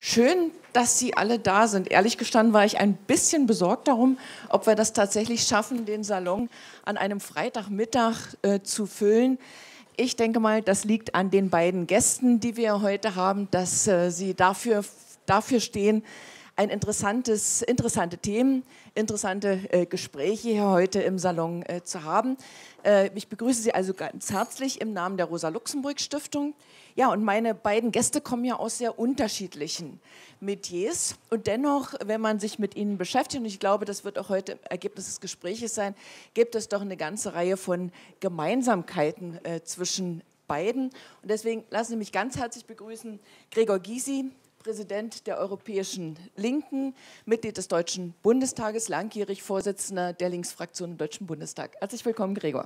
Schön, dass Sie alle da sind. Ehrlich gestanden war ich ein bisschen besorgt darum, ob wir das tatsächlich schaffen, den Salon an einem Freitagmittag zu füllen. Ich denke mal, das liegt an den beiden Gästen, die wir heute haben, dass sie dafür stehen, interessante Themen, interessante Gespräche hier heute im Salon zu haben. Ich begrüße Sie also ganz herzlich im Namen der Rosa-Luxemburg-Stiftung. Ja, und meine beiden Gäste kommen ja aus sehr unterschiedlichen Metiers. Und dennoch, wenn man sich mit ihnen beschäftigt, und ich glaube, das wird auch heute Ergebnis des Gesprächs sein, gibt es doch eine ganze Reihe von Gemeinsamkeiten zwischen beiden. Und deswegen lassen Sie mich ganz herzlich begrüßen Gregor Gysi, Präsident der Europäischen Linken, Mitglied des Deutschen Bundestages, langjährig Vorsitzender der Linksfraktion im Deutschen Bundestag. Herzlich willkommen, Gregor.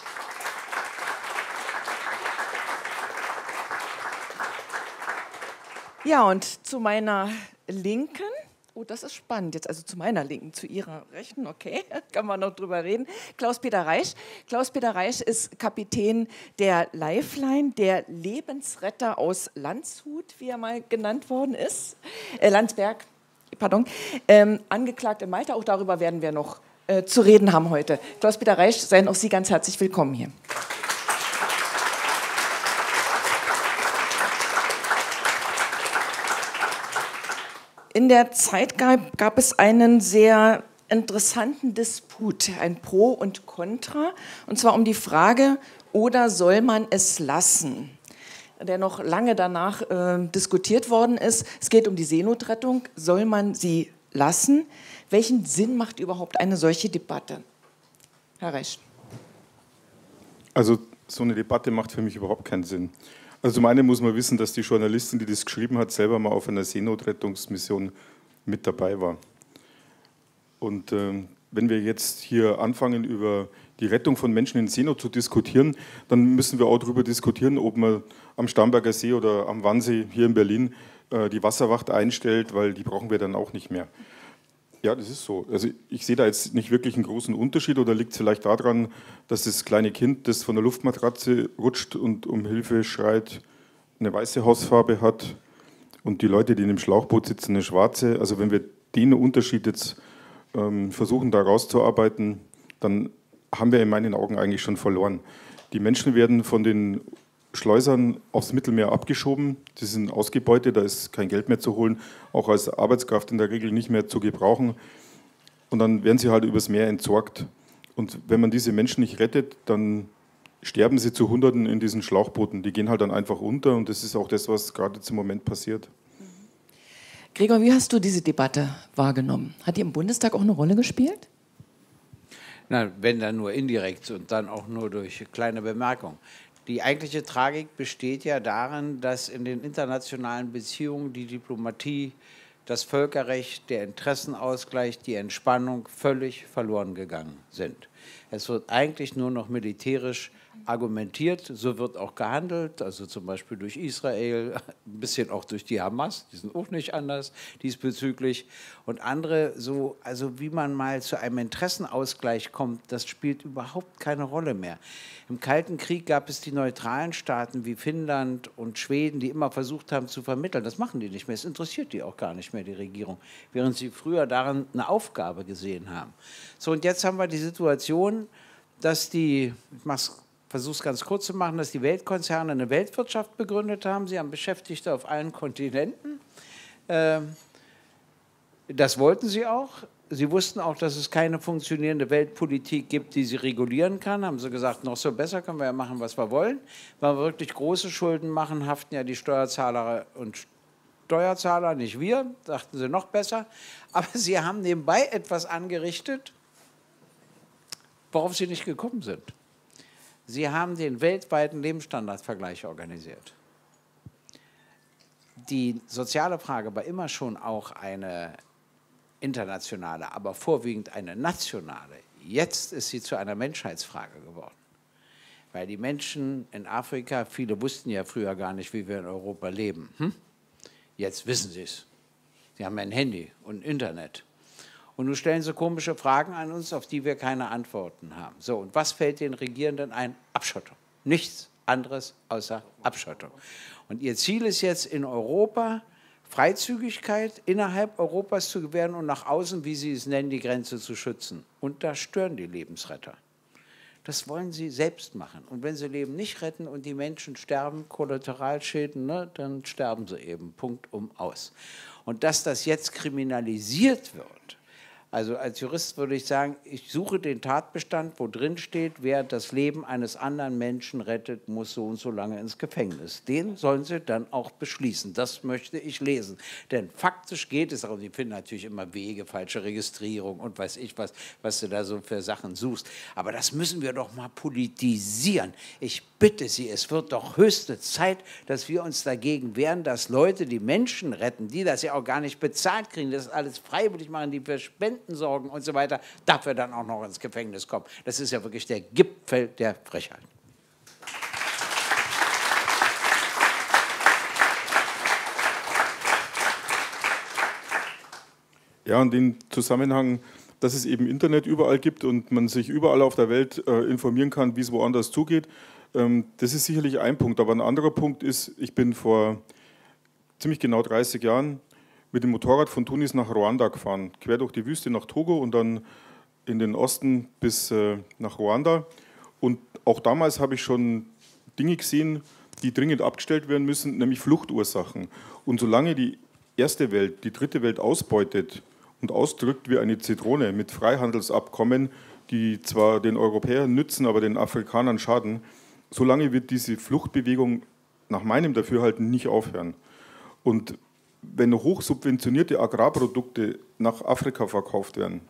Ja, und zu meiner Linken, oh, das ist spannend jetzt, also zu meiner Linken, zu Ihrer Rechten, okay, kann man noch drüber reden, Klaus-Peter Reisch. Klaus-Peter Reisch ist Kapitän der Lifeline, der Lebensretter aus Landshut, wie er mal genannt worden ist, Landsberg, pardon, angeklagt in Malta, auch darüber werden wir noch zu reden haben heute. Klaus-Peter Reisch, seien auch Sie ganz herzlich willkommen hier. In der Zeit gab es einen sehr interessanten Disput, ein Pro und Contra, und zwar um die Frage, oder soll man es lassen, der noch lange danach diskutiert worden ist. Es geht um die Seenotrettung, soll man sie lassen? Welchen Sinn macht überhaupt eine solche Debatte? Herr Reisch. Also so eine Debatte macht für mich überhaupt keinen Sinn. Also zum einen muss man wissen, dass die Journalistin, die das geschrieben hat, selber mal auf einer Seenotrettungsmission mit dabei war. Und wenn wir jetzt hier anfangen, über die Rettung von Menschen in Seenot zu diskutieren, dann müssen wir auch darüber diskutieren, ob man am Starnberger See oder am Wannsee hier in Berlin die Wasserwacht einstellt, weil die brauchen wir dann auch nicht mehr. Ja, das ist so. Also ich sehe da jetzt nicht wirklich einen großen Unterschied, oder liegt es vielleicht daran, dass das kleine Kind, das von der Luftmatratze rutscht und um Hilfe schreit, eine weiße Hautfarbe hat und die Leute, die in dem Schlauchboot sitzen, eine schwarze. Also wenn wir den Unterschied jetzt versuchen, da rauszuarbeiten, dann haben wir in meinen Augen eigentlich schon verloren. Die Menschen werden von den Schleusern aufs Mittelmeer abgeschoben, die sind ausgebeutet, da ist kein Geld mehr zu holen, auch als Arbeitskraft in der Regel nicht mehr zu gebrauchen. Und dann werden sie halt übers Meer entsorgt. Und wenn man diese Menschen nicht rettet, dann sterben sie zu Hunderten in diesen Schlauchbooten. Die gehen halt dann einfach unter, und das ist auch das, was gerade jetzt im Moment passiert. Gregor, wie hast du diese Debatte wahrgenommen? Hat die im Bundestag auch eine Rolle gespielt? Na, wenn dann nur indirekt und dann auch nur durch kleine Bemerkungen. Die eigentliche Tragik besteht ja darin, dass in den internationalen Beziehungen die Diplomatie, das Völkerrecht, der Interessenausgleich, die Entspannung völlig verloren gegangen sind. Es wird eigentlich nur noch militärisch argumentiert, so wird auch gehandelt, also zum Beispiel durch Israel, ein bisschen auch durch die Hamas, die sind auch nicht anders diesbezüglich. Und andere, so, also wie man mal zu einem Interessenausgleich kommt, das spielt überhaupt keine Rolle mehr. Im Kalten Krieg gab es die neutralen Staaten wie Finnland und Schweden, die immer versucht haben zu vermitteln. Das machen die nicht mehr, es interessiert die auch gar nicht mehr, die Regierung, während sie früher darin eine Aufgabe gesehen haben. So, und jetzt haben wir die Situation, dass die, versuche es ganz kurz zu machen, dass die Weltkonzerne eine Weltwirtschaft begründet haben. Sie haben Beschäftigte auf allen Kontinenten. Das wollten sie auch. Sie wussten auch, dass es keine funktionierende Weltpolitik gibt, die sie regulieren kann. Haben sie gesagt, noch so besser, können wir ja machen, was wir wollen. Wenn wir wirklich große Schulden machen, haften ja die Steuerzahler und Steuerzahler, nicht wir, dachten sie noch besser. Aber sie haben nebenbei etwas angerichtet, worauf sie nicht gekommen sind. Sie haben den weltweiten Lebensstandardvergleich organisiert. Die soziale Frage war immer schon auch eine internationale, aber vorwiegend eine nationale. Jetzt ist sie zu einer Menschheitsfrage geworden. Weil die Menschen in Afrika, viele wussten ja früher gar nicht, wie wir in Europa leben. Jetzt wissen sie es. Sie haben ein Handy und Internet. Und nun stellen sie komische Fragen an uns, auf die wir keine Antworten haben. So, und was fällt den Regierenden ein? Abschottung. Nichts anderes außer Abschottung. Und ihr Ziel ist jetzt in Europa, Freizügigkeit innerhalb Europas zu gewähren und nach außen, wie Sie es nennen, die Grenze zu schützen. Und da stören die Lebensretter. Das wollen sie selbst machen. Und wenn sie Leben nicht retten und die Menschen sterben, Kollateralschäden, ne, dann sterben sie eben, Punkt, aus. Und dass das jetzt kriminalisiert wird, also als Jurist würde ich sagen, ich suche den Tatbestand, wo drin steht, wer das Leben eines anderen Menschen rettet, muss so und so lange ins Gefängnis. Den sollen sie dann auch beschließen. Das möchte ich lesen. Denn faktisch geht es, aber sie finden natürlich immer Wege, falsche Registrierung und weiß ich was du da so für Sachen suchst. Aber das müssen wir doch mal politisieren. Ich bitte Sie, es wird doch höchste Zeit, dass wir uns dagegen wehren, dass Leute, die Menschen retten, die das ja auch gar nicht bezahlt kriegen, das alles freiwillig machen, die für Spenden sorgen und so weiter, dafür dann auch noch ins Gefängnis kommen. Das ist ja wirklich der Gipfel der Frechheit. Ja, und den Zusammenhang, dass es eben Internet überall gibt und man sich überall auf der Welt informieren kann, wie es woanders zugeht, das ist sicherlich ein Punkt. Aber ein anderer Punkt ist, ich bin vor ziemlich genau 30 Jahren mit dem Motorrad von Tunis nach Ruanda gefahren, quer durch die Wüste nach Togo und dann in den Osten bis nach Ruanda. Und auch damals habe ich schon Dinge gesehen, die dringend abgestellt werden müssen, nämlich Fluchtursachen. Und solange die erste Welt, die dritte Welt ausbeutet und ausdrückt wie eine Zitrone mit Freihandelsabkommen, die zwar den Europäern nützen, aber den Afrikanern schaden, solange wird diese Fluchtbewegung nach meinem Dafürhalten nicht aufhören. Und wenn hochsubventionierte Agrarprodukte nach Afrika verkauft werden,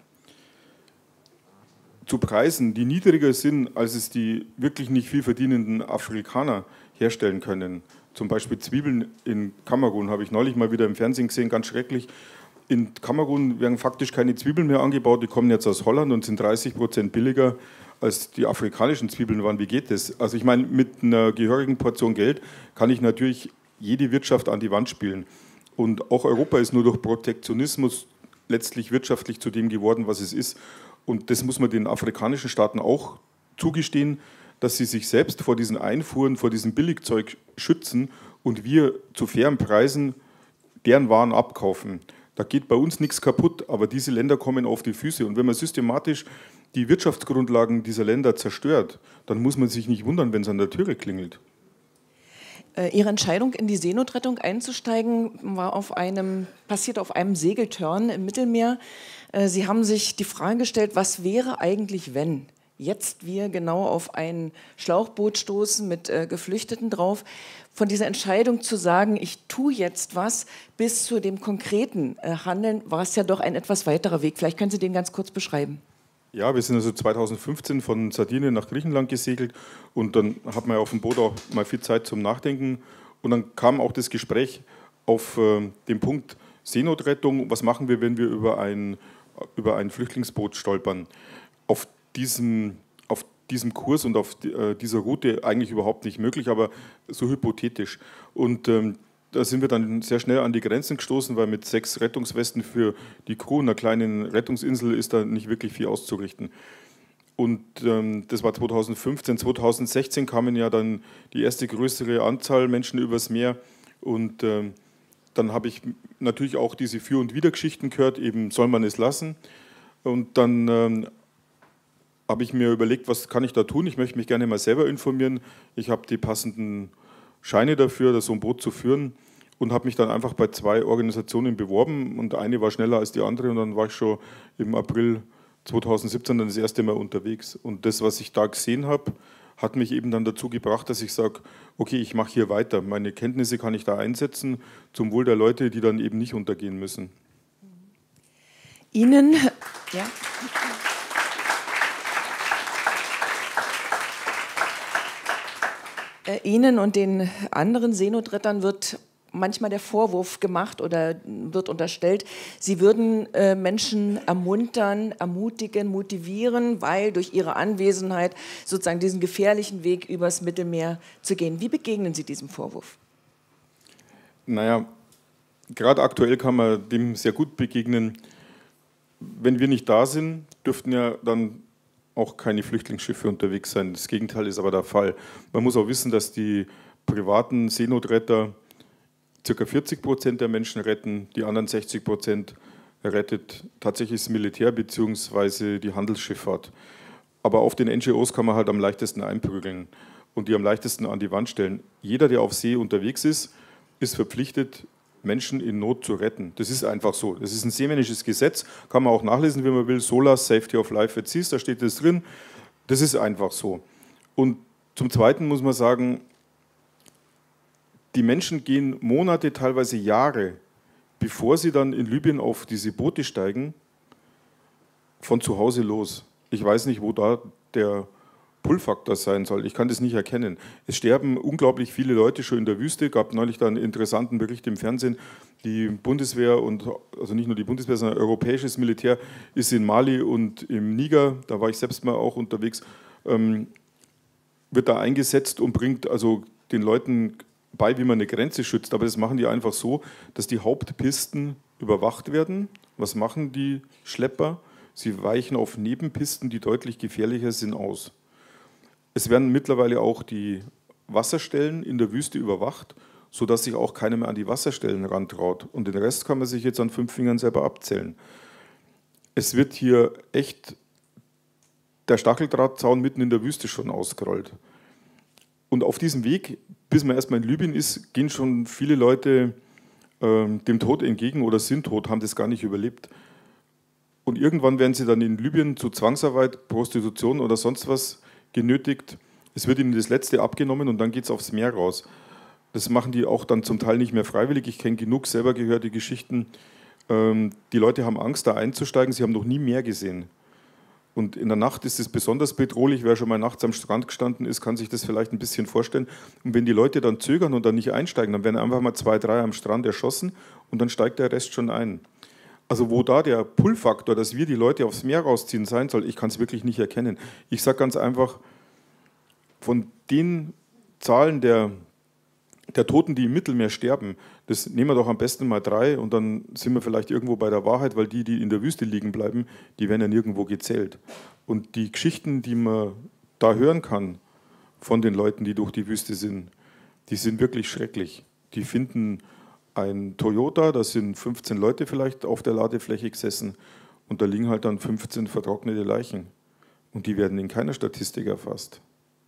zu Preisen, die niedriger sind, als es die wirklich nicht viel verdienenden Afrikaner herstellen können, zum Beispiel Zwiebeln in Kamerun, habe ich neulich mal wieder im Fernsehen gesehen, ganz schrecklich. In Kamerun werden faktisch keine Zwiebeln mehr angebaut, die kommen jetzt aus Holland und sind 30% billiger als die afrikanischen Zwiebeln waren. Wie geht das? Also ich meine, mit einer gehörigen Portion Geld kann ich natürlich jede Wirtschaft an die Wand spielen. Und auch Europa ist nur durch Protektionismus letztlich wirtschaftlich zu dem geworden, was es ist. Und das muss man den afrikanischen Staaten auch zugestehen, dass sie sich selbst vor diesen Einfuhren, vor diesem Billigzeug schützen und wir zu fairen Preisen deren Waren abkaufen. Da geht bei uns nichts kaputt, aber diese Länder kommen auf die Füße. Und wenn man systematisch die Wirtschaftsgrundlagen dieser Länder zerstört, dann muss man sich nicht wundern, wenn es an der Türe klingelt. Ihre Entscheidung, in die Seenotrettung einzusteigen, passiert auf einem Segeltörn im Mittelmeer. Sie haben sich die Frage gestellt, was wäre eigentlich, wenn jetzt wir genau auf ein Schlauchboot stoßen mit Geflüchteten drauf. Von dieser Entscheidung zu sagen, ich tue jetzt was, bis zu dem konkreten Handeln, war es ja doch ein etwas weiterer Weg. Vielleicht können Sie den ganz kurz beschreiben. Ja, wir sind also 2015 von Sardinien nach Griechenland gesegelt und dann hat man ja auf dem Boot auch mal viel Zeit zum Nachdenken und dann kam auch das Gespräch auf den Punkt Seenotrettung. Was machen wir, wenn wir über ein Flüchtlingsboot stolpern? Auf diesem Kurs und auf dieser Route eigentlich überhaupt nicht möglich, aber so hypothetisch. Und da sind wir dann sehr schnell an die Grenzen gestoßen, weil mit 6 Rettungswesten für die Crew einer kleinen Rettungsinsel ist da nicht wirklich viel auszurichten. Und das war 2015. 2016 kamen ja dann die erste größere Anzahl Menschen übers Meer und dann habe ich natürlich auch diese Für- und Widergeschichten gehört, eben soll man es lassen. Und dann habe ich mir überlegt, was kann ich da tun? Ich möchte mich gerne mal selber informieren. Ich habe die passenden Scheine dafür, so ein Boot zu führen und habe mich dann einfach bei 2 Organisationen beworben und eine war schneller als die andere und dann war ich schon im April 2017 dann das erste Mal unterwegs. Und das, was ich da gesehen habe, hat mich eben dann dazu gebracht, dass ich sage, okay, ich mache hier weiter. Meine Kenntnisse kann ich da einsetzen zum Wohl der Leute, die dann eben nicht untergehen müssen. Ihnen, ja. Ihnen und den anderen Seenotrettern wird manchmal der Vorwurf gemacht oder wird unterstellt, sie würden Menschen ermuntern, ermutigen, motivieren, weil durch ihre Anwesenheit sozusagen diesen gefährlichen Weg übers Mittelmeer zu gehen. Wie begegnen Sie diesem Vorwurf? Naja, gerade aktuell kann man dem sehr gut begegnen. Wenn wir nicht da sind, dürften ja dann auch keine Flüchtlingsschiffe unterwegs sein. Das Gegenteil ist aber der Fall. Man muss auch wissen, dass die privaten Seenotretter ca. 40% der Menschen retten, die anderen 60% rettet tatsächlich das Militär bzw. die Handelsschifffahrt. Aber auf den NGOs kann man halt am leichtesten einprügeln und die am leichtesten an die Wand stellen. Jeder, der auf See unterwegs ist, ist verpflichtet, Menschen in Not zu retten. Das ist einfach so. Das ist ein seemännisches Gesetz, kann man auch nachlesen, wie man will. SOLAS, Safety of Life at Sea, da steht das drin. Das ist einfach so. Und zum Zweiten muss man sagen, die Menschen gehen Monate, teilweise Jahre, bevor sie dann in Libyen auf diese Boote steigen, von zu Hause los. Ich weiß nicht, wo da der Pull-Faktor sein soll. Ich kann das nicht erkennen. Es sterben unglaublich viele Leute schon in der Wüste. Es gab neulich da einen interessanten Bericht im Fernsehen. Die Bundeswehr und, also nicht nur die Bundeswehr, sondern europäisches Militär ist in Mali und im Niger, da war ich selbst mal auch unterwegs, wird da eingesetzt und bringt also den Leuten bei, wie man eine Grenze schützt. Aber das machen die einfach so, dass die Hauptpisten überwacht werden. Was machen die Schlepper? Sie weichen auf Nebenpisten, die deutlich gefährlicher sind, aus. Es werden mittlerweile auch die Wasserstellen in der Wüste überwacht, sodass sich auch keiner mehr an die Wasserstellen rantraut. Und den Rest kann man sich jetzt an 5 Fingern selber abzählen. Es wird hier echt der Stacheldrahtzaun mitten in der Wüste schon ausgerollt. Und auf diesem Weg, bis man erstmal in Libyen ist, gehen schon viele Leute dem Tod entgegen oder sind tot, haben das gar nicht überlebt. Und irgendwann werden sie dann in Libyen zu Zwangsarbeit, Prostitution oder sonst was genötigt. Es wird ihnen das Letzte abgenommen und dann geht es aufs Meer raus. Das machen die auch dann zum Teil nicht mehr freiwillig. Ich kenne genug selber gehörte Geschichten. Die Leute haben Angst, da einzusteigen. Sie haben noch nie Meer gesehen. Und in der Nacht ist es besonders bedrohlich. Wer schon mal nachts am Strand gestanden ist, kann sich das vielleicht ein bisschen vorstellen. Und wenn die Leute dann zögern und dann nicht einsteigen, dann werden einfach mal 2, 3 am Strand erschossen und dann steigt der Rest schon ein. Also wo da der Pull-Faktor, dass wir die Leute aufs Meer rausziehen, sein soll, ich kann es wirklich nicht erkennen. Ich sage ganz einfach, von den Zahlen der Toten, die im Mittelmeer sterben, das nehmen wir doch am besten mal 3 und dann sind wir vielleicht irgendwo bei der Wahrheit, weil die in der Wüste liegen bleiben, die werden ja nirgendwo gezählt. Und die Geschichten, die man da hören kann von den Leuten, die durch die Wüste sind, die sind wirklich schrecklich. Die finden ein Toyota, da sind 15 Leute vielleicht auf der Ladefläche gesessen und da liegen halt dann 15 vertrocknete Leichen. Und die werden in keiner Statistik erfasst.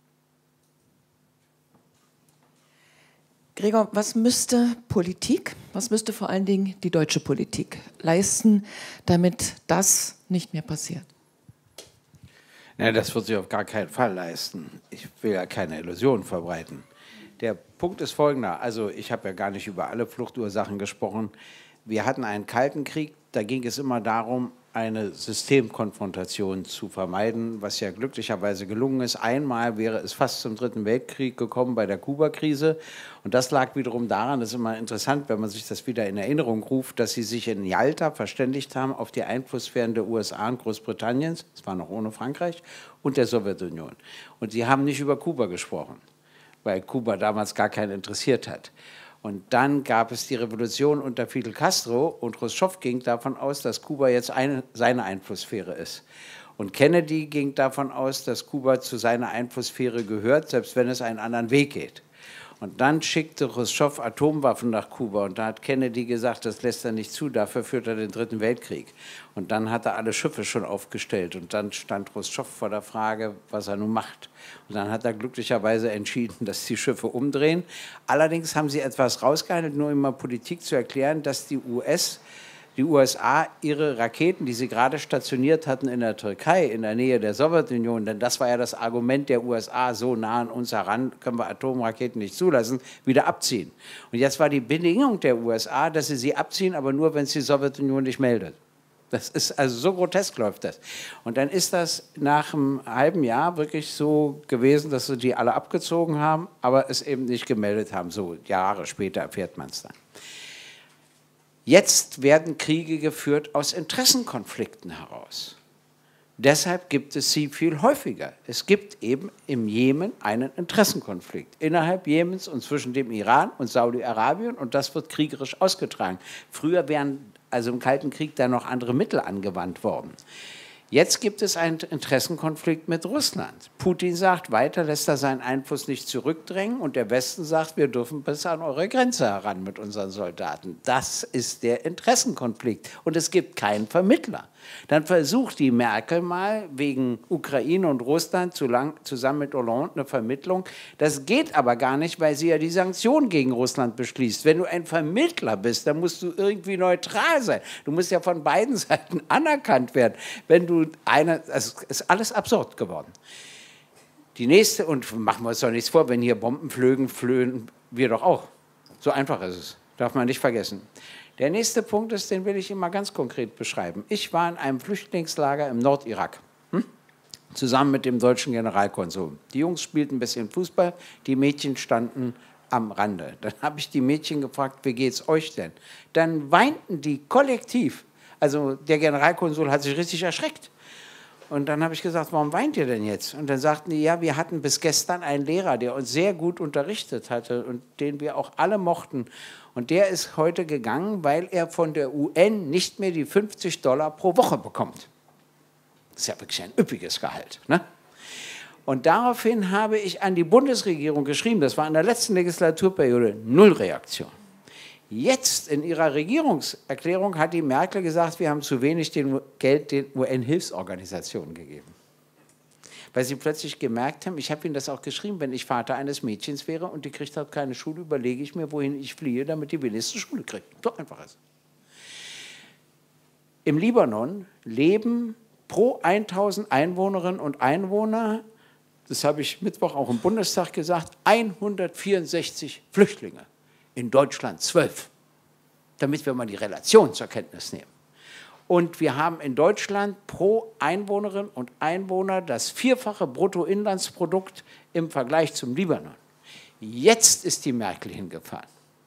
Gregor, was müsste Politik, was müsste vor allen Dingen die deutsche Politik leisten, damit das nicht mehr passiert? Ja, das wird sich auf gar keinen Fall leisten. Ich will ja keine Illusionen verbreiten. Der Punkt ist folgender, also ich habe ja gar nicht über alle Fluchtursachen gesprochen. Wir hatten einen Kalten Krieg, da ging es immer darum, eine Systemkonfrontation zu vermeiden, was ja glücklicherweise gelungen ist. Einmal wäre es fast zum Dritten Weltkrieg gekommen bei der Kuba-Krise. Und das lag wiederum daran, das ist immer interessant, wenn man sich das wieder in Erinnerung ruft, dass sie sich in Jalta verständigt haben auf die Einflusssphären der USA und Großbritanniens, das war noch ohne Frankreich, und der Sowjetunion. Und sie haben nicht über Kuba gesprochen, weil Kuba damals gar keinen interessiert hat. Und dann gab es die Revolution unter Fidel Castro und Chruschtschow ging davon aus, dass Kuba jetzt seine Einflusssphäre ist. Und Kennedy ging davon aus, dass Kuba zu seiner Einflusssphäre gehört, selbst wenn es einen anderen Weg geht. Und dann schickte Chruschtschow Atomwaffen nach Kuba und da hat Kennedy gesagt, das lässt er nicht zu, dafür führt er den Dritten Weltkrieg. Und dann hat er alle Schiffe schon aufgestellt und dann stand Chruschtschow vor der Frage, was er nun macht. Und dann hat er glücklicherweise entschieden, dass die Schiffe umdrehen. Allerdings haben sie etwas rausgehandelt, nur um mal Politik zu erklären, dass die USA ihre Raketen, die sie gerade stationiert hatten in der Türkei, in der Nähe der Sowjetunion, denn das war ja das Argument der USA, so nah an uns heran können wir Atomraketen nicht zulassen, wieder abziehen. Und jetzt war die Bedingung der USA, dass sie abziehen, aber nur, wenn es die Sowjetunion nicht meldet. Das ist also so grotesk läuft das. Und dann ist das nach einem halben Jahr wirklich so gewesen, dass sie die alle abgezogen haben, aber es eben nicht gemeldet haben. So Jahre später erfährt man es dann. Jetzt werden Kriege geführt aus Interessenkonflikten heraus. Deshalb gibt es sie viel häufiger. Es gibt eben im Jemen einen Interessenkonflikt innerhalb Jemens und zwischen dem Iran und Saudi-Arabien und das wird kriegerisch ausgetragen. Früher wären also im Kalten Krieg da noch andere Mittel angewandt worden. Jetzt gibt es einen Interessenkonflikt mit Russland. Putin sagt, weiter lässt er seinen Einfluss nicht zurückdrängen und der Westen sagt, wir dürfen bis an eure Grenze heran mit unseren Soldaten. Das ist der Interessenkonflikt und es gibt keinen Vermittler. Dann versucht die Merkel mal wegen Ukraine und Russland zusammen mit Hollande eine Vermittlung. Das geht aber gar nicht, weil sie ja die Sanktionen gegen Russland beschließt. Wenn du ein Vermittler bist, dann musst du irgendwie neutral sein. Du musst ja von beiden Seiten anerkannt werden. Wenn du also ist alles absurd geworden. Die nächste, und machen wir uns doch nichts vor, wenn hier Bomben flöhen wir doch auch. So einfach ist es, darf man nicht vergessen. Der nächste Punkt ist, den will ich Ihnen mal ganz konkret beschreiben. Ich war in einem Flüchtlingslager im Nordirak, zusammen mit dem deutschen Generalkonsul. Die Jungs spielten ein bisschen Fußball, die Mädchen standen am Rande. Dann habe ich die Mädchen gefragt, wie geht es euch denn? Dann weinten die kollektiv. Also der Generalkonsul hat sich richtig erschreckt. Und dann habe ich gesagt, warum weint ihr denn jetzt? Und dann sagten die, ja, wir hatten bis gestern einen Lehrer, der uns sehr gut unterrichtet hatte und den wir auch alle mochten. Und der ist heute gegangen, weil er von der UN nicht mehr die $50 pro Woche bekommt. Das ist ja wirklich ein üppiges Gehalt, ne? Und daraufhin habe ich an die Bundesregierung geschrieben, das war in der letzten Legislaturperiode, 0 Reaktion. Jetzt in ihrer Regierungserklärung hat die Merkel gesagt, wir haben zu wenig Geld den UN-Hilfsorganisationen gegeben. Weil sie plötzlich gemerkt haben, ich habe ihnen das auch geschrieben, wenn ich Vater eines Mädchens wäre und die kriegt halt keine Schule, überlege ich mir, wohin ich fliehe, damit die wenigstens Schule kriegt. So einfach ist es. Im Libanon leben pro 1000 Einwohnerinnen und Einwohner, das habe ich Mittwoch auch im Bundestag gesagt, 164 Flüchtlinge. In Deutschland 12, damit wir mal die Relation zur Kenntnis nehmen. Und wir haben in Deutschland pro Einwohnerin und Einwohner das 4-fache Bruttoinlandsprodukt im Vergleich zum Libanon. Jetzt ist die Merkel hingefahren.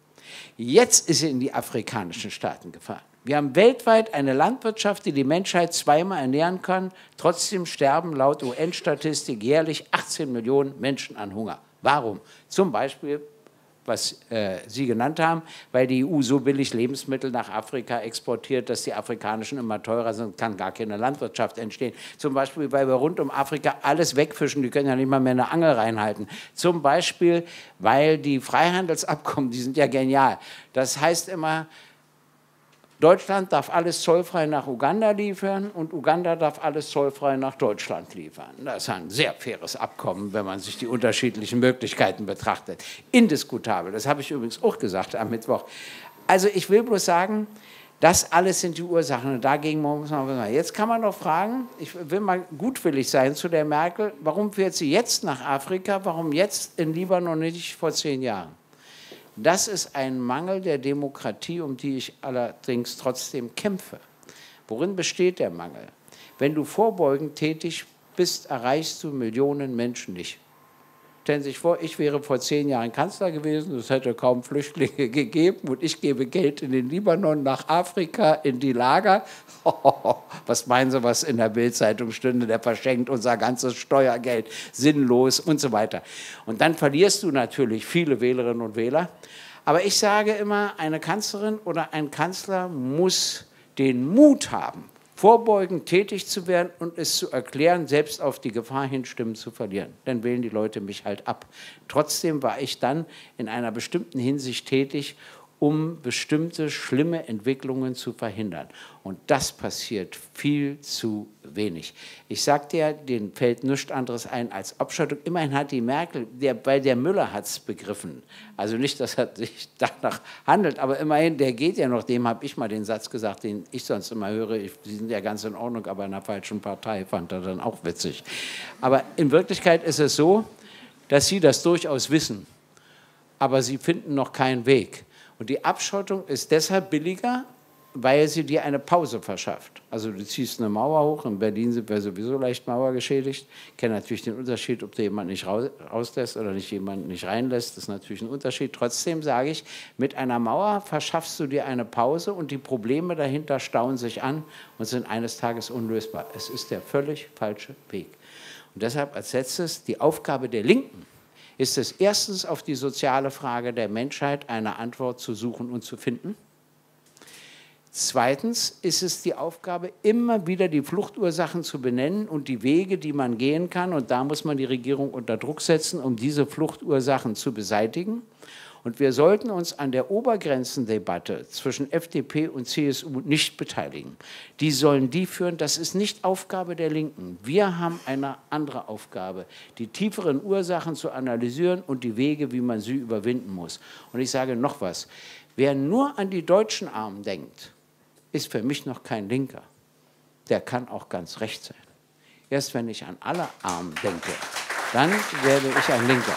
Jetzt ist sie in die afrikanischen Staaten gefahren. Wir haben weltweit eine Landwirtschaft, die die Menschheit zweimal ernähren kann. Trotzdem sterben laut UN-Statistik jährlich 18 Millionen Menschen an Hunger. Warum? Zum Beispiel, was Sie genannt haben, weil die EU so billig Lebensmittel nach Afrika exportiert, dass die afrikanischen immer teurer sind, kann gar keine Landwirtschaft entstehen. Zum Beispiel, weil wir rund um Afrika alles wegfischen, die können ja nicht mal mehr eine Angel reinhalten. Zum Beispiel, weil die Freihandelsabkommen, die sind ja genial. Das heißt immer, Deutschland darf alles zollfrei nach Uganda liefern und Uganda darf alles zollfrei nach Deutschland liefern. Das ist ein sehr faires Abkommen, wenn man sich die unterschiedlichen Möglichkeiten betrachtet. Indiskutabel, das habe ich übrigens auch gesagt am Mittwoch. Also ich will bloß sagen, das alles sind die Ursachen und dagegen muss man was machen. Jetzt kann man noch fragen, ich will mal gutwillig sein zu der Merkel, warum fährt sie jetzt nach Afrika, warum jetzt in Libanon nicht vor 10 Jahren? Das ist ein Mangel der Demokratie, um die ich allerdings trotzdem kämpfe. Worin besteht der Mangel? Wenn du vorbeugend tätig bist, erreichst du Millionen Menschen nicht. Stellen Sie sich vor, ich wäre vor 10 Jahren Kanzler gewesen, es hätte kaum Flüchtlinge gegeben und ich gebe Geld in den Libanon, nach Afrika, in die Lager. Was meinen Sie, was in der Bild-Zeitung stünde? Der verschenkt unser ganzes Steuergeld, sinnlos und so weiter. Und dann verlierst du natürlich viele Wählerinnen und Wähler. Aber ich sage immer, eine Kanzlerin oder ein Kanzler muss den Mut haben, vorbeugend tätig zu werden und es zu erklären, selbst auf die Gefahr hin, Stimmen zu verlieren. Dann wählen die Leute mich halt ab. Trotzdem war ich dann in einer bestimmten Hinsicht tätig, um bestimmte schlimme Entwicklungen zu verhindern. Und das passiert viel zu wenig. Ich sage dir, denen fällt nichts anderes ein als Abschottung. Immerhin hat die Merkel, weil der Müller hat es begriffen. Also nicht, dass er sich danach handelt, aber immerhin, der geht ja noch, dem habe ich mal den Satz gesagt, den ich sonst immer höre, Sie sind ja ganz in Ordnung, aber in einer falschen Partei, fand er dann auch witzig. Aber in Wirklichkeit ist es so, dass Sie das durchaus wissen, aber Sie finden noch keinen Weg. Und die Abschottung ist deshalb billiger, weil sie dir eine Pause verschafft. Also du ziehst eine Mauer hoch, in Berlin sind wir sowieso leicht mauergeschädigt. Ich kenne natürlich den Unterschied, ob du jemanden nicht rauslässt oder nicht jemanden nicht reinlässt, das ist natürlich ein Unterschied. Trotzdem sage ich, mit einer Mauer verschaffst du dir eine Pause und die Probleme dahinter stauen sich an und sind eines Tages unlösbar. Es ist der völlig falsche Weg. Und deshalb als letztes die Aufgabe der Linken ist es erstens auf die soziale Frage der Menschheit eine Antwort zu suchen und zu finden. Zweitens ist es die Aufgabe, immer wieder die Fluchtursachen zu benennen und die Wege, die man gehen kann. Und da muss man die Regierung unter Druck setzen, um diese Fluchtursachen zu beseitigen. Und wir sollten uns an der Obergrenzendebatte zwischen FDP und CSU nicht beteiligen. Die sollen die führen. Das ist nicht Aufgabe der Linken. Wir haben eine andere Aufgabe, die tieferen Ursachen zu analysieren und die Wege, wie man sie überwinden muss. Und ich sage noch was. Wer nur an die deutschen Armen denkt, ist für mich noch kein Linker. Der kann auch ganz recht sein. Erst wenn ich an alle Armen denke, dann werde ich ein Linker.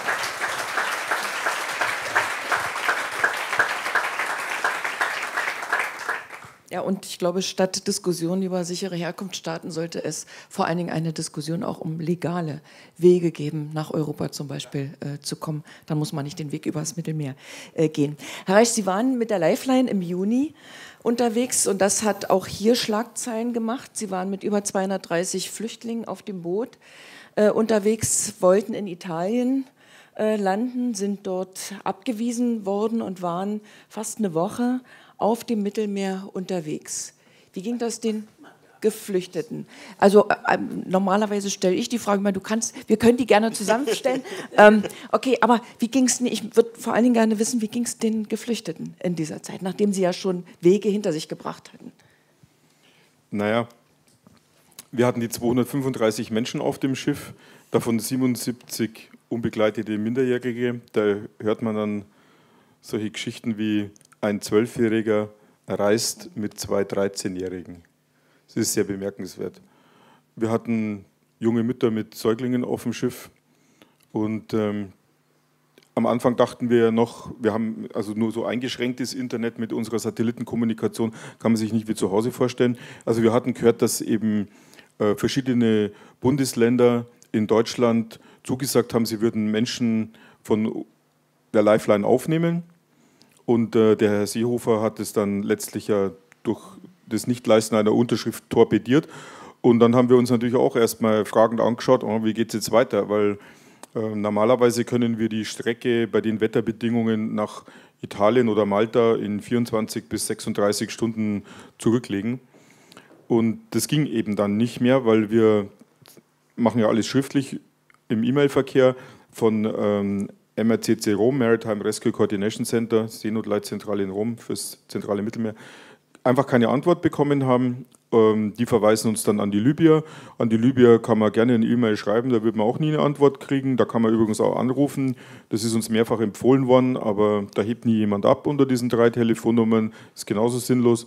Ja, und ich glaube, statt Diskussionen über sichere Herkunftsstaaten sollte es vor allen Dingen eine Diskussion auch um legale Wege geben, nach Europa zum Beispiel zu kommen. Dann muss man nicht den Weg übers Mittelmeer gehen. Herr Reich, Sie waren mit der Lifeline im Juni unterwegs und das hat auch hier Schlagzeilen gemacht. Sie waren mit über 230 Flüchtlingen auf dem Boot unterwegs, wollten in Italien landen, sind dort abgewiesen worden und waren fast eine Woche auf dem Mittelmeer unterwegs. Wie ging das den Geflüchteten? Also normalerweise stelle ich die Frage, wir können die gerne zusammenstellen. Okay, aber wie ging es, ich würde vor allen Dingen gerne wissen, wie ging es den Geflüchteten in dieser Zeit, nachdem sie ja schon Wege hinter sich gebracht hatten? Naja, wir hatten die 235 Menschen auf dem Schiff, davon 77 unbegleitete Minderjährige. Da hört man dann solche Geschichten wie: Ein 12-Jähriger reist mit 2 13-Jährigen. Das ist sehr bemerkenswert. Wir hatten junge Mütter mit Säuglingen auf dem Schiff und am Anfang dachten wir ja noch, wir haben also nur so eingeschränktes Internet mit unserer Satellitenkommunikation, kann man sich nicht wie zu Hause vorstellen. Also wir hatten gehört, dass eben verschiedene Bundesländer in Deutschland zugesagt haben, sie würden Menschen von der Lifeline aufnehmen. Und der Herr Seehofer hat es dann letztlich ja durch das Nichtleisten einer Unterschrift torpediert. Und dann haben wir uns natürlich auch erstmal fragend angeschaut, wie geht es jetzt weiter? Weil normalerweise können wir die Strecke bei den Wetterbedingungen nach Italien oder Malta in 24 bis 36 Stunden zurücklegen. Und das ging eben dann nicht mehr, weil wir machen ja alles schriftlich im E-Mail-Verkehr von MRCC Rom, Maritime Rescue Coordination Center, Seenotleitzentrale in Rom fürs zentrale Mittelmeer, einfach keine Antwort bekommen haben. Die verweisen uns dann an die Libyer. An die Libyer kann man gerne eine E-Mail schreiben, da wird man auch nie eine Antwort kriegen. Da kann man übrigens auch anrufen. Das ist uns mehrfach empfohlen worden, aber da hebt nie jemand ab unter diesen 3 Telefonnummern. Ist genauso sinnlos.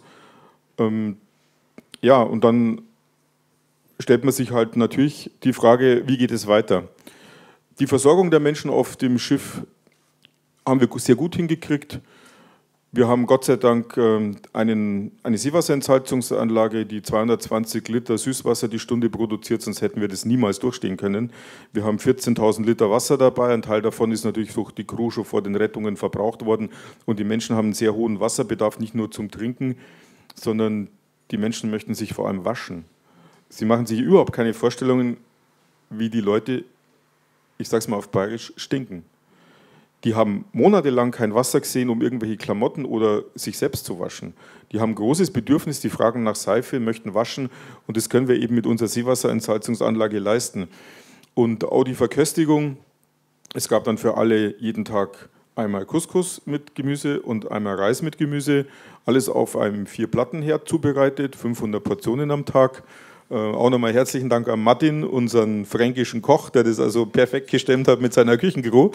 Ja, und dann stellt man sich halt natürlich die Frage, wie geht es weiter? Die Versorgung der Menschen auf dem Schiff haben wir sehr gut hingekriegt. Wir haben Gott sei Dank eine Seewasserentsalzungsanlage, die 220 Liter Süßwasser die Stunde produziert, sonst hätten wir das niemals durchstehen können. Wir haben 14.000 Liter Wasser dabei, ein Teil davon ist natürlich durch die Crew schon vor den Rettungen verbraucht worden und die Menschen haben einen sehr hohen Wasserbedarf, nicht nur zum Trinken, sondern die Menschen möchten sich vor allem waschen. Sie machen sich überhaupt keine Vorstellungen, wie die Leute, ich sage es mal auf Bayerisch, stinken. Die haben monatelang kein Wasser gesehen, um irgendwelche Klamotten oder sich selbst zu waschen. Die haben großes Bedürfnis, die fragen nach Seife, möchten waschen und das können wir eben mit unserer Seewasserentsalzungsanlage leisten. Und auch die Verköstigung, es gab dann für alle jeden Tag einmal Couscous mit Gemüse und einmal Reis mit Gemüse, alles auf einem 4-Platten-Herd zubereitet, 500 Portionen am Tag. Auch nochmal herzlichen Dank an Martin, unseren fränkischen Koch, der das also perfekt gestemmt hat mit seiner Küchencrew.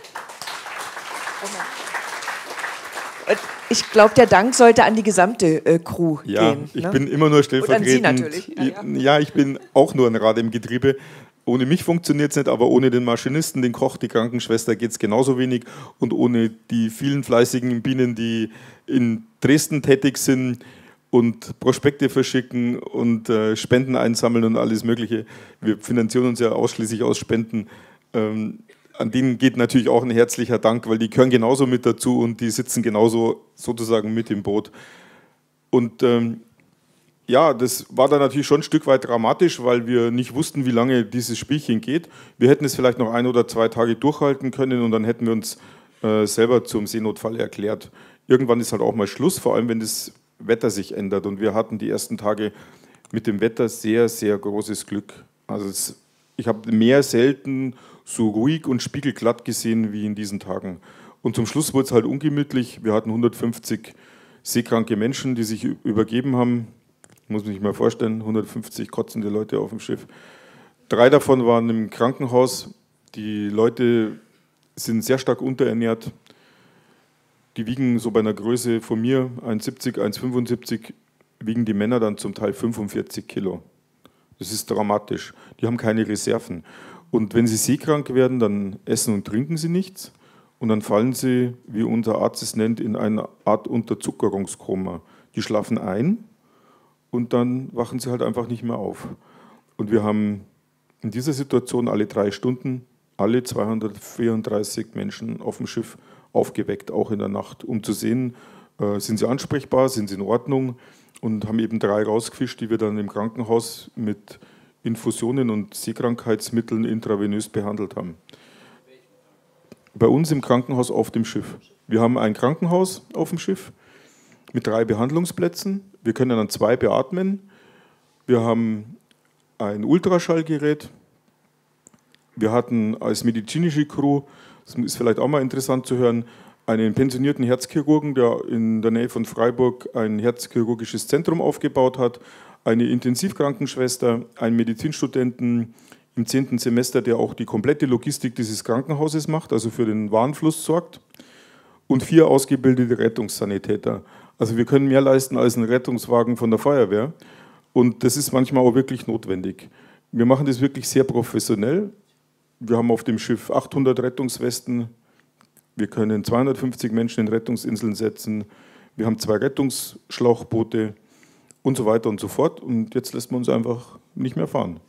Ich glaube, der Dank sollte an die gesamte Crew gehen. Ja, ich bin immer nur stellvertretend. Und an Sie natürlich. Ja, ich bin auch nur ein Rad im Getriebe. Ohne mich funktioniert es nicht, aber ohne den Maschinisten, den Koch, die Krankenschwester geht es genauso wenig. Und ohne die vielen fleißigen Bienen, die in Dresden tätig sind und Prospekte verschicken und Spenden einsammeln und alles Mögliche. Wir finanzieren uns ja ausschließlich aus Spenden. An denen geht natürlich auch ein herzlicher Dank, weil die gehören genauso mit dazu und die sitzen genauso sozusagen mit im Boot. Und ja, das war dann natürlich schon ein Stück weit dramatisch, weil wir nicht wussten, wie lange dieses Spielchen geht. Wir hätten es vielleicht noch 1 oder 2 Tage durchhalten können und dann hätten wir uns selber zum Seenotfall erklärt. Irgendwann ist halt auch mal Schluss, vor allem wenn das Wetter sich ändert. Und wir hatten die ersten Tage mit dem Wetter sehr, sehr großes Glück. Also ich habe Meer selten so ruhig und spiegelglatt gesehen wie in diesen Tagen. Und zum Schluss wurde es halt ungemütlich. Wir hatten 150 seekranke Menschen, die sich übergeben haben. Muss man sich mal vorstellen, 150 kotzende Leute auf dem Schiff. 3 davon waren im Krankenhaus. Die Leute sind sehr stark unterernährt. Die wiegen so bei einer Größe von mir, 1,70, 1,75, wiegen die Männer dann zum Teil 45 Kilo. Das ist dramatisch. Die haben keine Reserven. Und wenn sie seekrank werden, dann essen und trinken sie nichts. Und dann fallen sie, wie unser Arzt es nennt, in eine Art Unterzuckerungskoma. Die schlafen ein und dann wachen sie halt einfach nicht mehr auf. Und wir haben in dieser Situation alle 3 Stunden alle 234 Menschen auf dem Schiff aufgeweckt, auch in der Nacht, um zu sehen, sind sie ansprechbar, sind sie in Ordnung, und haben eben 3 rausgefischt, die wir dann im Krankenhaus mit Infusionen und Seekrankheitsmitteln intravenös behandelt haben. Bei uns im Krankenhaus auf dem Schiff. Wir haben ein Krankenhaus auf dem Schiff mit 3 Behandlungsplätzen. Wir können dann 2 beatmen. Wir haben ein Ultraschallgerät. Wir hatten als medizinische Crew, das ist vielleicht auch mal interessant zu hören, einen pensionierten Herzchirurgen, der in der Nähe von Freiburg ein herzchirurgisches Zentrum aufgebaut hat, eine Intensivkrankenschwester, einen Medizinstudenten im 10. Semester, der auch die komplette Logistik dieses Krankenhauses macht, also für den Warenfluss sorgt, und 4 ausgebildete Rettungssanitäter. Also wir können mehr leisten als ein Rettungswagen von der Feuerwehr, und das ist manchmal auch wirklich notwendig. Wir machen das wirklich sehr professionell. Wir haben auf dem Schiff 800 Rettungswesten. Wir können 250 Menschen in Rettungsinseln setzen. Wir haben 2 Rettungsschlauchboote und so weiter und so fort. Und jetzt lässt man uns einfach nicht mehr fahren.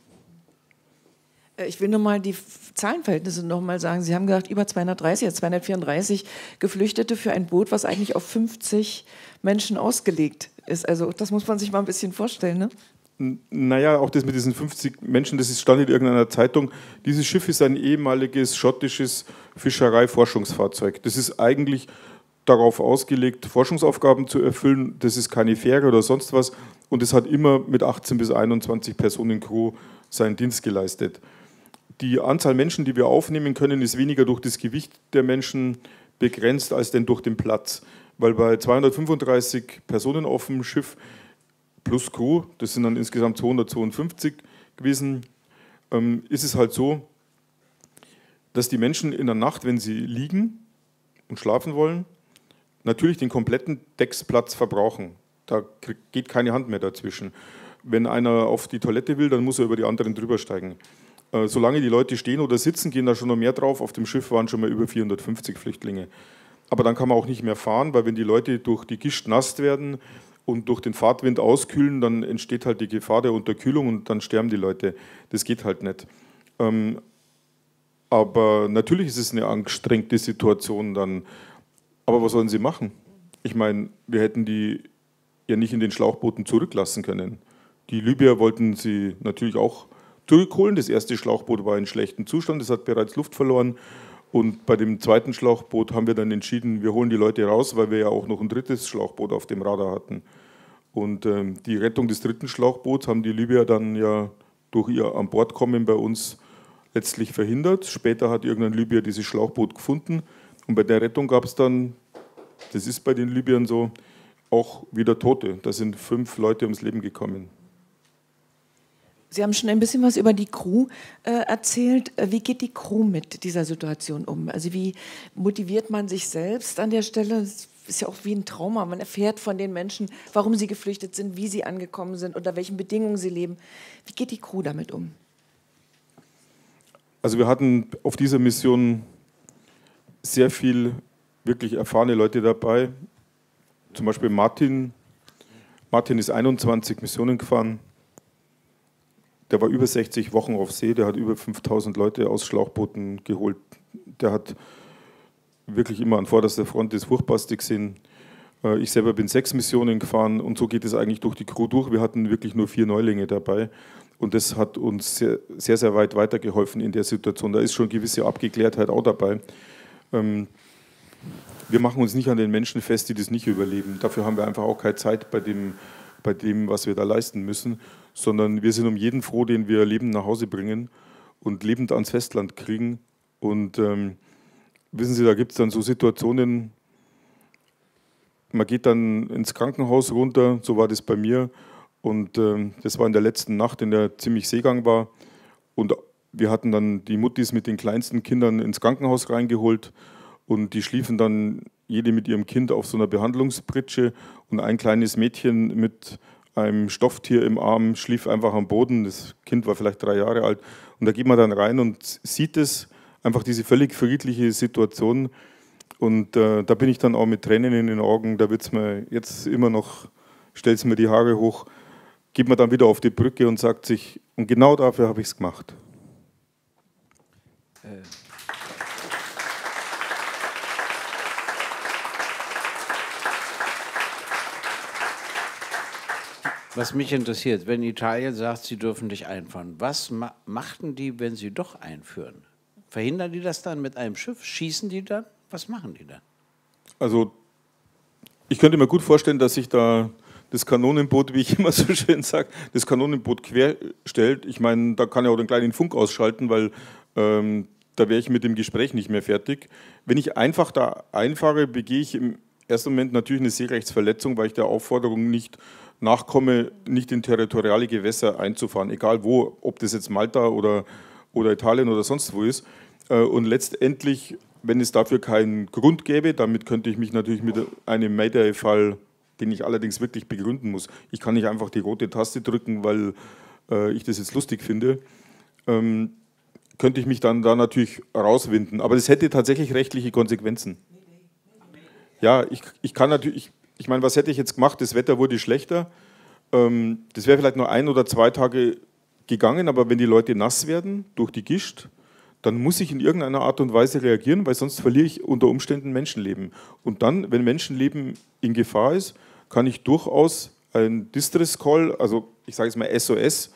Ich will nur mal die Zahlenverhältnisse noch mal sagen. Sie haben gesagt, über 230, jetzt 234 Geflüchtete für ein Boot, was eigentlich auf 50 Menschen ausgelegt ist. Also das muss man sich mal ein bisschen vorstellen, ne? Naja, auch das mit diesen 50 Menschen, das stand in irgendeiner Zeitung. Dieses Schiff ist ein ehemaliges schottisches Fischerei-Forschungsfahrzeug. Das ist eigentlich darauf ausgelegt, Forschungsaufgaben zu erfüllen. Das ist keine Fähre oder sonst was. Und es hat immer mit 18 bis 21 Personen Crew seinen Dienst geleistet. Die Anzahl Menschen, die wir aufnehmen können, ist weniger durch das Gewicht der Menschen begrenzt als denn durch den Platz. Weil bei 235 Personen auf dem Schiff plus Crew, das sind dann insgesamt 252 gewesen, ist es halt so, dass die Menschen in der Nacht, wenn sie liegen und schlafen wollen, natürlich den kompletten Decksplatz verbrauchen. Da geht keine Hand mehr dazwischen. Wenn einer auf die Toilette will, dann muss er über die anderen drüber steigen. Solange die Leute stehen oder sitzen, gehen da schon noch mehr drauf. Auf dem Schiff waren schon mal über 450 Flüchtlinge. Aber dann kann man auch nicht mehr fahren, weil wenn die Leute durch die Gischt nass werden und durch den Fahrtwind auskühlen, dann entsteht halt die Gefahr der Unterkühlung und dann sterben die Leute. Das geht halt nicht. Aber natürlich ist es eine angestrengte Situation dann. Aber was sollen sie machen? Ich meine, wir hätten die ja nicht in den Schlauchbooten zurücklassen können. Die Libyer wollten sie natürlich auch zurückholen. Das erste Schlauchboot war in schlechtem Zustand, es hat bereits Luft verloren. Und bei dem zweiten Schlauchboot haben wir dann entschieden, wir holen die Leute raus, weil wir ja auch noch ein 3. Schlauchboot auf dem Radar hatten. Und die Rettung des 3. Schlauchboots haben die Libyer dann ja durch ihr Anbordkommen bei uns letztlich verhindert. Später hat irgendein Libyer dieses Schlauchboot gefunden. Und bei der Rettung gab es dann, das ist bei den Libyern so, auch wieder Tote. Da sind 5 Leute ums Leben gekommen. Sie haben schon ein bisschen was über die Crew erzählt. Wie geht die Crew mit dieser Situation um? Also wie motiviert man sich selbst an der Stelle? Das ist ja auch wie ein Trauma. Man erfährt von den Menschen, warum sie geflüchtet sind, wie sie angekommen sind, unter welchen Bedingungen sie leben. Wie geht die Crew damit um? Also wir hatten auf dieser Mission sehr viel wirklich erfahrene Leute dabei. Zum Beispiel Martin. Martin ist 21 Missionen gefahren. Der war über 60 Wochen auf See, der hat über 5000 Leute aus Schlauchbooten geholt. Der hat wirklich immer an vorderster Front das Furchtbarste gesehen. Ich selber bin 6 Missionen gefahren und so geht es eigentlich durch die Crew durch. Wir hatten wirklich nur 4 Neulinge dabei und das hat uns sehr, sehr, sehr weit weitergeholfen in der Situation. Da ist schon gewisse Abgeklärtheit auch dabei. wir machen uns nicht an den Menschen fest, die das nicht überleben. Dafür haben wir einfach auch keine Zeit bei dem, was wir da leisten müssen, sondern wir sind um jeden froh, den wir lebend nach Hause bringen und lebend ans Festland kriegen. Und wissen Sie, da gibt es dann so Situationen, man geht dann ins Krankenhaus runter, so war das bei mir. Und das war in der letzten Nacht, in der ziemlich Seegang war. Und wir hatten dann die Muttis mit den kleinsten Kindern ins Krankenhaus reingeholt. Und die schliefen dann jede mit ihrem Kind auf so einer Behandlungspritsche. Und ein kleines Mädchen mit einem Stofftier im Arm schlief einfach am Boden. Das Kind war vielleicht 3 Jahre alt. Und da geht man dann rein und sieht es, einfach diese völlig friedliche Situation. Und da bin ich dann auch mit Tränen in den Augen, da wird es mir jetzt immer noch, stellt es mir die Haare hoch, geht man dann wieder auf die Brücke und sagt sich, und genau dafür habe ich es gemacht. Was mich interessiert, wenn Italien sagt, sie dürfen dich einfahren, was machten die, wenn sie doch einführen? Verhindern die das dann mit einem Schiff? Schießen die dann? Was machen die dann? Also ich könnte mir gut vorstellen, dass sich da das Kanonenboot, wie ich immer so schön sage, das Kanonenboot quer stellt. Ich meine, da kann ich auch den kleinen Funk ausschalten, weil da wäre ich mit dem Gespräch nicht mehr fertig. Wenn ich einfach da einfahre, begehe ich im ersten Moment natürlich eine Seerechtsverletzung, weil ich der Aufforderung nicht nachkomme, nicht in territoriale Gewässer einzufahren, egal wo, ob das jetzt Malta oder Italien oder sonst wo ist. Und letztendlich, wenn es dafür keinen Grund gäbe, damit könnte ich mich natürlich mit einem Mayday-Fall, den ich allerdings wirklich begründen muss, ich kann nicht einfach die rote Taste drücken, weil ich das jetzt lustig finde, könnte ich mich dann da natürlich rauswinden. Aber das hätte tatsächlich rechtliche Konsequenzen. Ja, ich kann natürlich, ich meine, was hätte ich jetzt gemacht? Das Wetter wurde schlechter. Das wäre vielleicht nur 1 oder 2 Tage gegangen, aber wenn die Leute nass werden durch die Gischt, dann muss ich in irgendeiner Art und Weise reagieren, weil sonst verliere ich unter Umständen Menschenleben. Und dann, wenn Menschenleben in Gefahr ist, kann ich durchaus ein Distress Call, also ich sage jetzt mal SOS,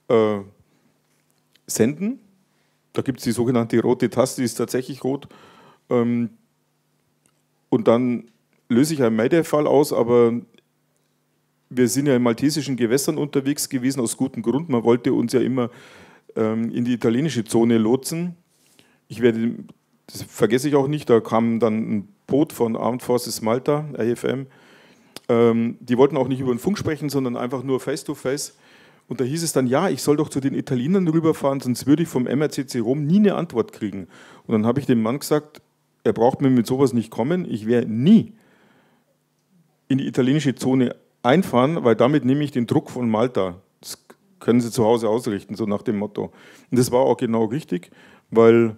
senden. Da gibt es die sogenannte rote Taste, die ist tatsächlich rot. Und dann löse ich einen Mayday-Fall aus, aber wir sind ja in maltesischen Gewässern unterwegs gewesen, aus gutem Grund. Man wollte uns ja immer in die italienische Zone lotsen. Das vergesse ich auch nicht, da kam dann ein Boot von Armed Forces Malta, AFM. Die wollten auch nicht über den Funk sprechen, sondern einfach nur face-to-face. Und da hieß es dann, ja, ich soll doch zu den Italienern rüberfahren, sonst würde ich vom MRCC Rom nie eine Antwort kriegen. Und dann habe ich dem Mann gesagt, er braucht mir mit sowas nicht kommen, ich werde nie in die italienische Zone einfahren, weil damit nehme ich den Druck von Malta. Das können Sie zu Hause ausrichten, so nach dem Motto. Und das war auch genau richtig, weil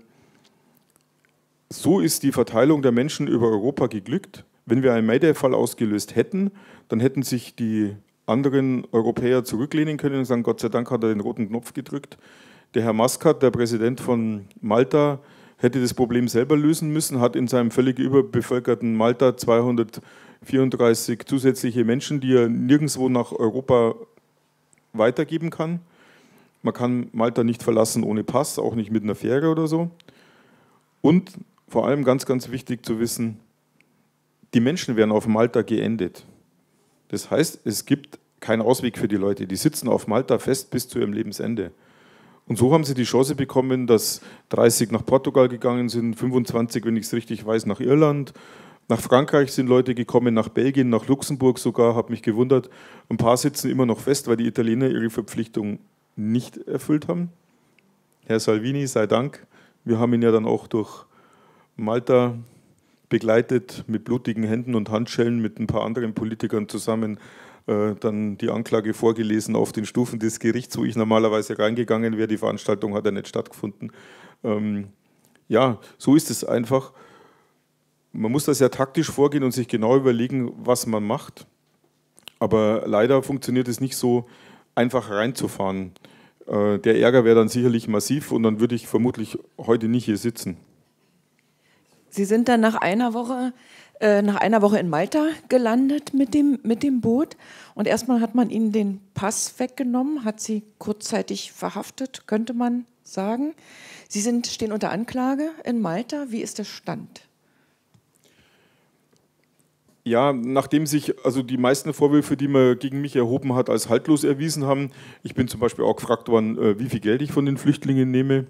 so ist die Verteilung der Menschen über Europa geglückt. Wenn wir einen Mayday-Fall ausgelöst hätten, dann hätten sich die anderen Europäer zurücklehnen können und sagen, Gott sei Dank hat er den roten Knopf gedrückt. Der Herr Muscat, der Präsident von Malta, hätte das Problem selber lösen müssen, hat in seinem völlig überbevölkerten Malta 234 zusätzliche Menschen, die er nirgendwo nach Europa weitergeben kann. Man kann Malta nicht verlassen ohne Pass, auch nicht mit einer Fähre oder so. Und vor allem ganz, ganz wichtig zu wissen, die Menschen werden auf Malta geendet. Das heißt, es gibt keinen Ausweg für die Leute. Die sitzen auf Malta fest bis zu ihrem Lebensende. Und so haben sie die Chance bekommen, dass 30 nach Portugal gegangen sind, 25, wenn ich es richtig weiß, nach Irland. Nach Frankreich sind Leute gekommen, nach Belgien, nach Luxemburg sogar, habe mich gewundert. Ein paar sitzen immer noch fest, weil die Italiener ihre Verpflichtung nicht erfüllt haben. Herr Salvini, sei Dank. Wir haben ihn ja dann auch durch Malta begleitet, mit blutigen Händen und Handschellen mit ein paar anderen Politikern zusammen, dann die Anklage vorgelesen auf den Stufen des Gerichts, wo ich normalerweise reingegangen wäre. Die Veranstaltung hat ja nicht stattgefunden. Ja, so ist es einfach. Man muss da sehr taktisch vorgehen und sich genau überlegen, was man macht. Aber leider funktioniert es nicht so, einfach reinzufahren. Der Ärger wäre dann sicherlich massiv und dann würde ich vermutlich heute nicht hier sitzen. Sie sind dann nach einer Woche in Malta gelandet mit dem Boot und erstmal hat man Ihnen den Pass weggenommen, hat Sie kurzzeitig verhaftet, könnte man sagen. Sie stehen unter Anklage in Malta. Wie ist der Stand? Ja, nachdem sich also die meisten Vorwürfe, die man gegen mich erhoben hat, als haltlos erwiesen haben. Ich bin zum Beispiel auch gefragt worden, wie viel Geld ich von den Flüchtlingen nehme.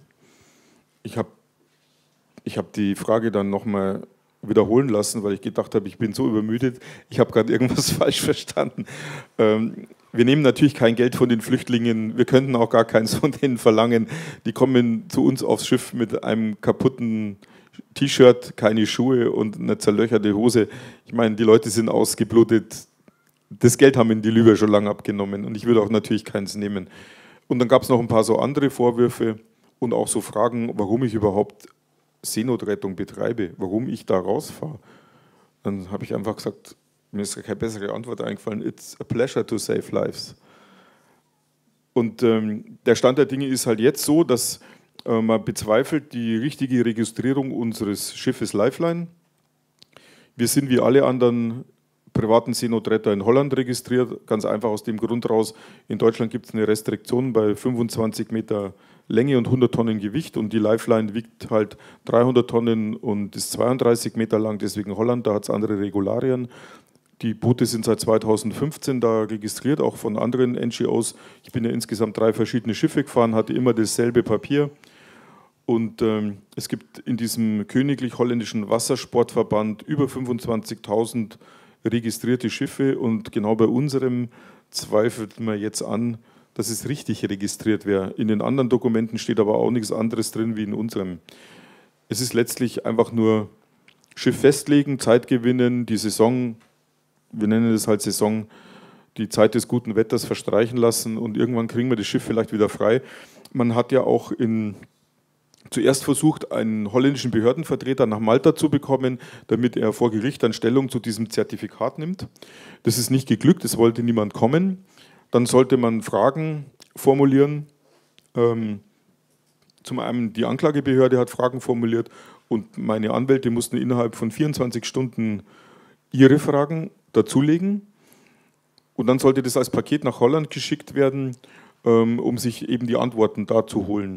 Ich hab die Frage dann nochmal wiederholen lassen, weil ich gedacht habe, ich bin so übermüdet, ich habe gerade irgendwas falsch verstanden. Wir nehmen natürlich kein Geld von den Flüchtlingen, wir könnten auch gar keins von denen verlangen. Die kommen zu uns aufs Schiff mit einem kaputten T-Shirt, keine Schuhe und eine zerlöcherte Hose. Ich meine, die Leute sind ausgeblutet. Das Geld haben ihnen die Libyer schon lange abgenommen und ich würde auch natürlich keins nehmen. Und dann gab es noch ein paar so andere Vorwürfe und auch so Fragen, warum ich überhaupt Seenotrettung betreibe, warum ich da rausfahre. Dann habe ich einfach gesagt, mir ist keine bessere Antwort eingefallen, it's a pleasure to save lives. Und der Stand der Dinge ist halt jetzt so, dass man bezweifelt die richtige Registrierung unseres Schiffes Lifeline. Wir sind wie alle anderen privaten Seenotretter in Holland registriert, ganz einfach aus dem Grund raus, in Deutschland gibt es eine Restriktion bei 25 Meter Länge und 100 Tonnen Gewicht und die Lifeline wiegt halt 300 Tonnen und ist 32 Meter lang, deswegen Holland, da hat es andere Regularien. Die Boote sind seit 2015 da registriert, auch von anderen NGOs. Ich bin ja insgesamt 3 verschiedene Schiffe gefahren, hatte immer dasselbe Papier. Und es gibt in diesem königlich-holländischen Wassersportverband über 25.000 registrierte Schiffe und genau bei unserem zweifelt man jetzt an, dass es richtig registriert wäre. In den anderen Dokumenten steht aber auch nichts anderes drin wie in unserem. Es ist letztlich einfach nur Schiff festlegen, Zeit gewinnen, die Saison, wir nennen das halt Saison, die Zeit des guten Wetters verstreichen lassen und irgendwann kriegen wir das Schiff vielleicht wieder frei. Man hat ja auch zuerst versucht, einen holländischen Behördenvertreter nach Malta zu bekommen, damit er vor Gericht dann Stellung zu diesem Zertifikat nimmt. Das ist nicht geglückt, es wollte niemand kommen. Dann sollte man Fragen formulieren. Zum einen die Anklagebehörde hat Fragen formuliert und meine Anwälte mussten innerhalb von 24 Stunden ihre Fragen dazulegen. Und dann sollte das als Paket nach Holland geschickt werden, um sich eben die Antworten da zu holen.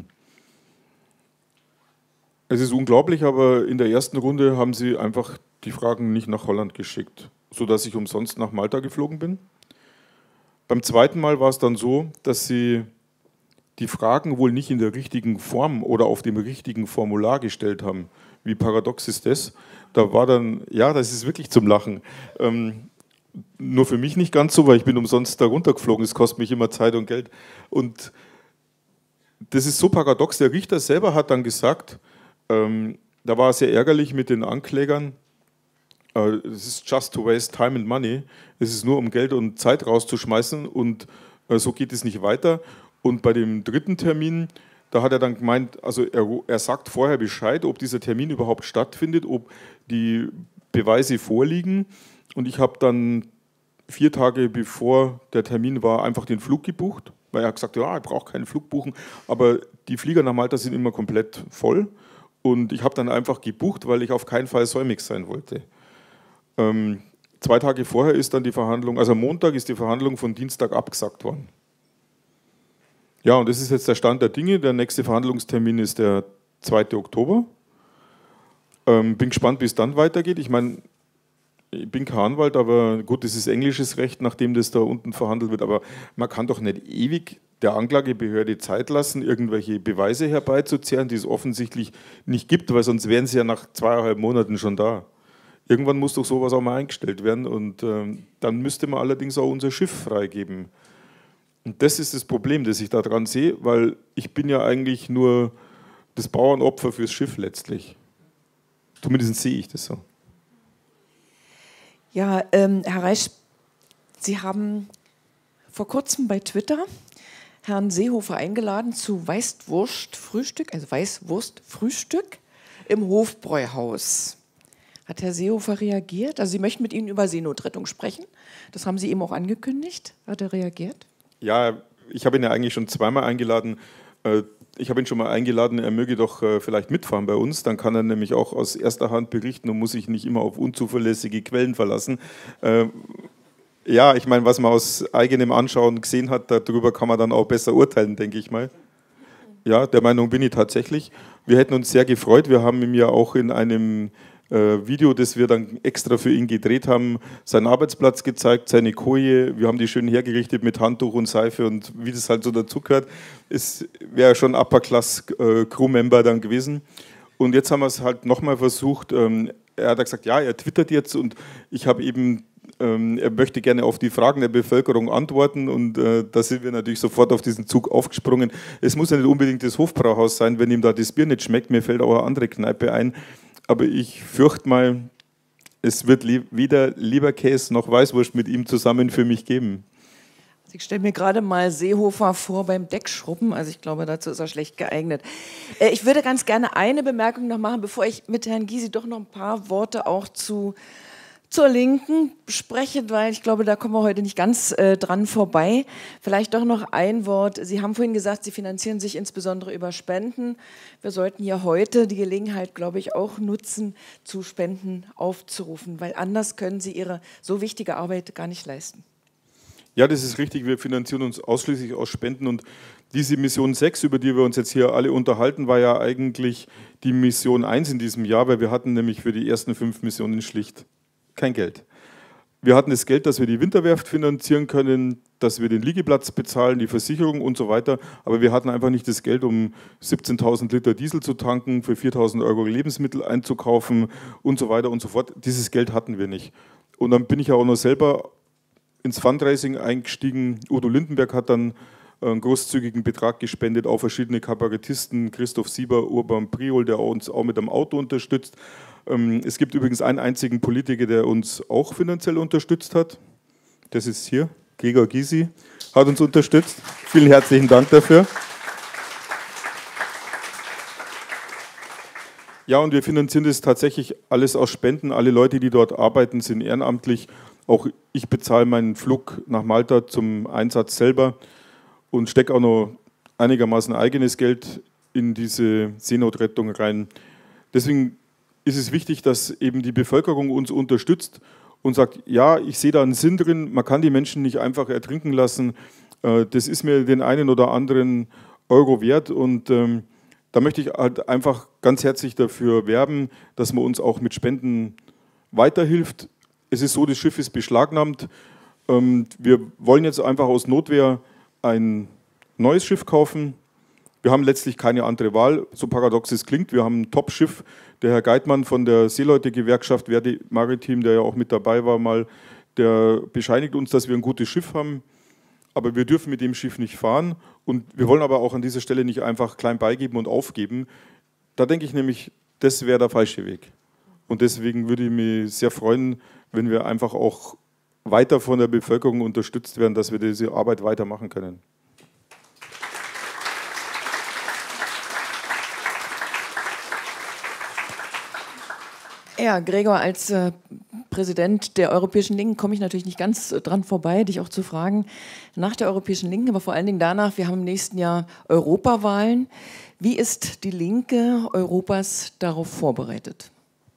Es ist unglaublich, aber in der ersten Runde haben sie einfach die Fragen nicht nach Holland geschickt, sodass ich umsonst nach Malta geflogen bin. Beim zweiten Mal war es dann so, dass sie die Fragen wohl nicht in der richtigen Form oder auf dem richtigen Formular gestellt haben. Wie paradox ist das? Da war dann, ja, das ist wirklich zum Lachen. Nur für mich nicht ganz so, weil ich bin umsonst da runtergeflogen. Es kostet mich immer Zeit und Geld. Und das ist so paradox. Der Richter selber hat dann gesagt, da war es sehr ärgerlich mit den Anklägern. Es ist just to waste time and money. Es ist nur, um Geld und Zeit rauszuschmeißen und so geht es nicht weiter. Und bei dem dritten Termin, da hat er dann gemeint, also er sagt vorher Bescheid, ob dieser Termin überhaupt stattfindet, ob die Beweise vorliegen. Und ich habe dann 4 Tage bevor der Termin war, einfach den Flug gebucht, weil er hat gesagt, ja, ich brauche keinen Flug buchen, aber die Flieger nach Malta sind immer komplett voll. Und ich habe dann einfach gebucht, weil ich auf keinen Fall säumig sein wollte. 2 Tage vorher ist dann die Verhandlung, also am Montag ist die Verhandlung von Dienstag abgesagt worden. Ja, und das ist jetzt der Stand der Dinge. Der nächste Verhandlungstermin ist der 2. Oktober. Bin gespannt, wie es dann weitergeht. Ich meine, ich bin kein Anwalt, aber gut, das ist englisches Recht, nachdem das da unten verhandelt wird. Aber man kann doch nicht ewig der Anklagebehörde Zeit lassen, irgendwelche Beweise herbeizuzehren, die es offensichtlich nicht gibt, weil sonst wären sie ja nach 2,5 Monaten schon da. Irgendwann muss doch sowas auch mal eingestellt werden und dann müsste man allerdings auch unser Schiff freigeben. Und das ist das Problem, das ich da dran sehe, weil ich bin ja eigentlich nur das Bauernopfer fürs Schiff letztlich. Zumindest sehe ich das so. Ja, Herr Reisch, Sie haben vor kurzem bei Twitter Herrn Seehofer eingeladen zu Weißwurstfrühstück, also Weißwurstfrühstück im Hofbräuhaus. Hat Herr Seehofer reagiert? Also Sie möchten mit Ihnen über Seenotrettung sprechen. Das haben Sie eben auch angekündigt. Hat er reagiert? Ja, ich habe ihn ja eigentlich schon zweimal eingeladen. Ich habe ihn schon mal eingeladen, er möge doch vielleicht mitfahren bei uns. Dann kann er nämlich auch aus erster Hand berichten und muss sich nicht immer auf unzuverlässige Quellen verlassen. Ja, ich meine, was man aus eigenem Anschauen gesehen hat, darüber kann man dann auch besser urteilen, denke ich mal. Ja, der Meinung bin ich tatsächlich. Wir hätten uns sehr gefreut. Wir haben ihm ja auch in einem Video, das wir dann extra für ihn gedreht haben, seinen Arbeitsplatz gezeigt, seine Koje. Wir haben die schön hergerichtet mit Handtuch und Seife und wie das halt so dazugehört. Es wäre schon Upper-Class-Crew-Member dann gewesen. Und jetzt haben wir es halt nochmal versucht. Er hat gesagt, ja, er twittert jetzt und ich habe eben, er möchte gerne auf die Fragen der Bevölkerung antworten und da sind wir natürlich sofort auf diesen Zug aufgesprungen. Es muss ja nicht unbedingt das Hofbrauhaus sein, wenn ihm da das Bier nicht schmeckt. Mir fällt auch eine andere Kneipe ein. Aber ich fürchte mal, es wird weder Leberkäse noch Weißwurst mit ihm zusammen für mich geben. Ich stelle mir gerade mal Seehofer vor beim Deckschrubben, also ich glaube, dazu ist er schlecht geeignet. Ich würde ganz gerne eine Bemerkung noch machen, bevor ich mit Herrn Gysi doch noch ein paar Worte auch zur Linken spreche, weil ich glaube, da kommen wir heute nicht ganz dran vorbei. Vielleicht doch noch ein Wort. Sie haben vorhin gesagt, Sie finanzieren sich insbesondere über Spenden. Wir sollten ja heute die Gelegenheit, glaube ich, auch nutzen, zu Spenden aufzurufen, weil anders können Sie Ihre so wichtige Arbeit gar nicht leisten. Ja, das ist richtig. Wir finanzieren uns ausschließlich aus Spenden und diese Mission 6, über die wir uns jetzt hier alle unterhalten, war ja eigentlich die Mission 1 in diesem Jahr, weil wir hatten nämlich für die ersten 5 Missionen schlicht kein Geld. Wir hatten das Geld, dass wir die Winterwerft finanzieren können, dass wir den Liegeplatz bezahlen, die Versicherung und so weiter, aber wir hatten einfach nicht das Geld, um 17.000 Liter Diesel zu tanken, für 4.000 Euro Lebensmittel einzukaufen und so weiter und so fort. Dieses Geld hatten wir nicht. Und dann bin ich ja auch noch selber ins Fundraising eingestiegen. Udo Lindenberg hat dann einen großzügigen Betrag gespendet, auch verschiedene Kabarettisten, Christoph Sieber, Urban Priol, der uns auch mit einem Auto unterstützt. Es gibt übrigens einen einzigen Politiker, der uns auch finanziell unterstützt hat. Das ist hier, Gregor Gysi, hat uns unterstützt. Vielen herzlichen Dank dafür. Ja, und wir finanzieren das tatsächlich alles aus Spenden. Alle Leute, die dort arbeiten, sind ehrenamtlich. Auch ich bezahle meinen Flug nach Malta zum Einsatz selber und stecke auch noch einigermaßen eigenes Geld in diese Seenotrettung rein. Deswegen ist es wichtig, dass eben die Bevölkerung uns unterstützt und sagt, ja, ich sehe da einen Sinn drin, man kann die Menschen nicht einfach ertrinken lassen, das ist mir den einen oder anderen Euro wert und da möchte ich halt einfach ganz herzlich dafür werben, dass man uns auch mit Spenden weiterhilft. Es ist so, das Schiff ist beschlagnahmt, wir wollen jetzt einfach aus Notwehr ein neues Schiff kaufen. Wir haben letztlich keine andere Wahl, so paradox es klingt. Wir haben ein Top-Schiff. Der Herr Geitmann von der Seeleute-Gewerkschaft Verdi Maritim, der ja auch mit dabei war, mal, der bescheinigt uns, dass wir ein gutes Schiff haben. Aber wir dürfen mit dem Schiff nicht fahren. Und wir wollen aber auch an dieser Stelle nicht einfach klein beigeben und aufgeben. Da denke ich nämlich, das wäre der falsche Weg. Und deswegen würde ich mich sehr freuen, wenn wir einfach auch weiter von der Bevölkerung unterstützt werden, dass wir diese Arbeit weitermachen können. Ja, Gregor, als Präsident der Europäischen Linken komme ich natürlich nicht ganz dran vorbei, dich auch zu fragen nach der Europäischen Linken, aber vor allen Dingen danach, wir haben im nächsten Jahr Europawahlen. Wie ist die Linke Europas darauf vorbereitet?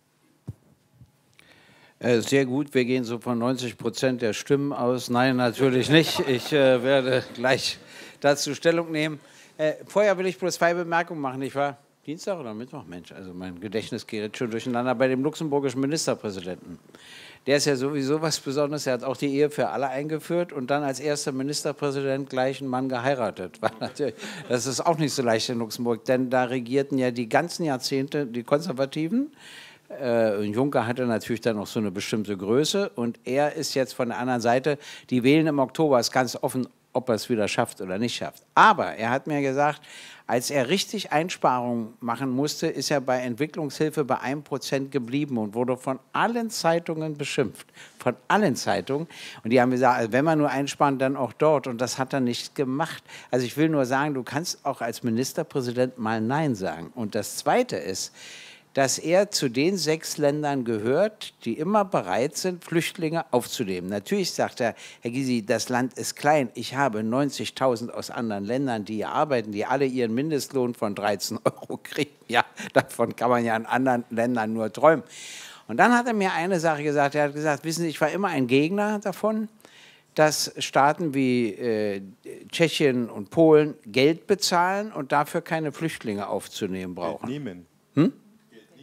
Sehr gut, wir gehen so von 90% der Stimmen aus. Nein, natürlich nicht. Ich werde gleich dazu Stellung nehmen. Vorher will ich bloß 2 Bemerkungen machen. Ich war Dienstag oder Mittwoch? Mensch, also mein Gedächtnis gerät schon durcheinander bei dem luxemburgischen Ministerpräsidenten. Der ist ja sowieso was Besonderes. Er hat auch die Ehe für alle eingeführt und dann als erster Ministerpräsident gleich einen Mann geheiratet. Das ist auch nicht so leicht in Luxemburg, denn da regierten ja die ganzen Jahrzehnte die Konservativen. Juncker hatte natürlich dann noch so eine bestimmte Größe und er ist jetzt von der anderen Seite, die wählen im Oktober, ist ganz offen, ob er es wieder schafft oder nicht schafft. Aber er hat mir gesagt, als er richtig Einsparungen machen musste, ist er bei Entwicklungshilfe bei 1% geblieben und wurde von allen Zeitungen beschimpft. Von allen Zeitungen. Und die haben gesagt, also wenn wir nur einsparen, dann auch dort. Und das hat er nicht gemacht. Also ich will nur sagen, du kannst auch als Ministerpräsident mal Nein sagen. Und das Zweite ist, dass er zu den 6 Ländern gehört, die immer bereit sind, Flüchtlinge aufzunehmen. Natürlich sagt er, Herr Gysi, das Land ist klein. Ich habe 90.000 aus anderen Ländern, die hier arbeiten, die alle ihren Mindestlohn von 13 Euro kriegen. Ja, davon kann man ja in anderen Ländern nur träumen. Und dann hat er mir eine Sache gesagt. Er hat gesagt, wissen Sie, ich war immer ein Gegner davon, dass Staaten wie Tschechien und Polen Geld bezahlen und dafür keine Flüchtlinge aufzunehmen brauchen. Geld nehmen. Hm?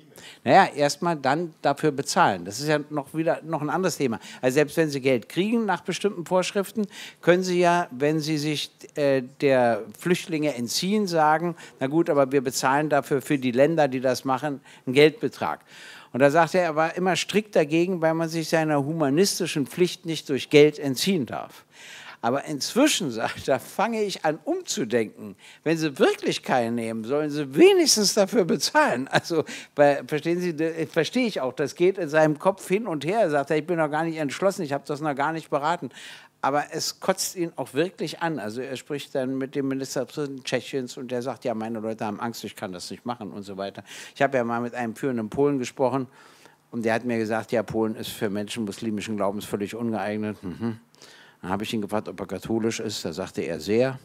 Naja, erstmal dann dafür bezahlen. Das ist ja noch ein anderes Thema. Also selbst wenn Sie Geld kriegen nach bestimmten Vorschriften, können Sie ja, wenn Sie sich der Flüchtlinge entziehen, sagen, na gut, aber wir bezahlen dafür für die Länder, die das machen, einen Geldbetrag. Und da sagt er war immer strikt dagegen, weil man sich seiner humanistischen Pflicht nicht durch Geld entziehen darf. Aber inzwischen, sagt er, fange ich an umzudenken. Wenn Sie wirklich keinen nehmen, sollen Sie wenigstens dafür bezahlen. Also, verstehen Sie, verstehe ich auch, das geht in seinem Kopf hin und her. Er sagt, ich bin noch gar nicht entschlossen, ich habe das noch gar nicht beraten. Aber es kotzt ihn auch wirklich an. Also er spricht dann mit dem Ministerpräsidenten Tschechiens und der sagt, ja, meine Leute haben Angst, ich kann das nicht machen und so weiter. Ich habe ja mal mit einem führenden Polen gesprochen und der hat mir gesagt, ja, Polen ist für Menschen muslimischen Glaubens völlig ungeeignet. Dann habe ich ihn gefragt, ob er katholisch ist. Da sagte er sehr.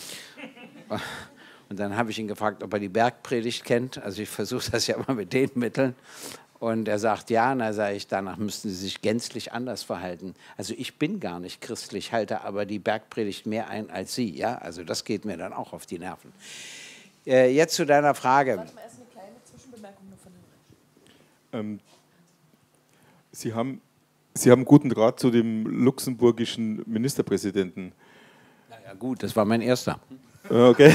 Und dann habe ich ihn gefragt, ob er die Bergpredigt kennt. Also ich versuche das ja immer mit den Mitteln. Und er sagt, ja. Und da sage ich, danach müssten Sie sich gänzlich anders verhalten. Also ich bin gar nicht christlich, halte aber die Bergpredigt mehr ein als Sie. Ja? Also das geht mir dann auch auf die Nerven. Jetzt zu deiner Frage. Warte mal, erst eine kleine Zwischenbemerkung noch von dem Sie haben einen guten Draht zu dem luxemburgischen Ministerpräsidenten. Ja gut, das war mein erster. Okay.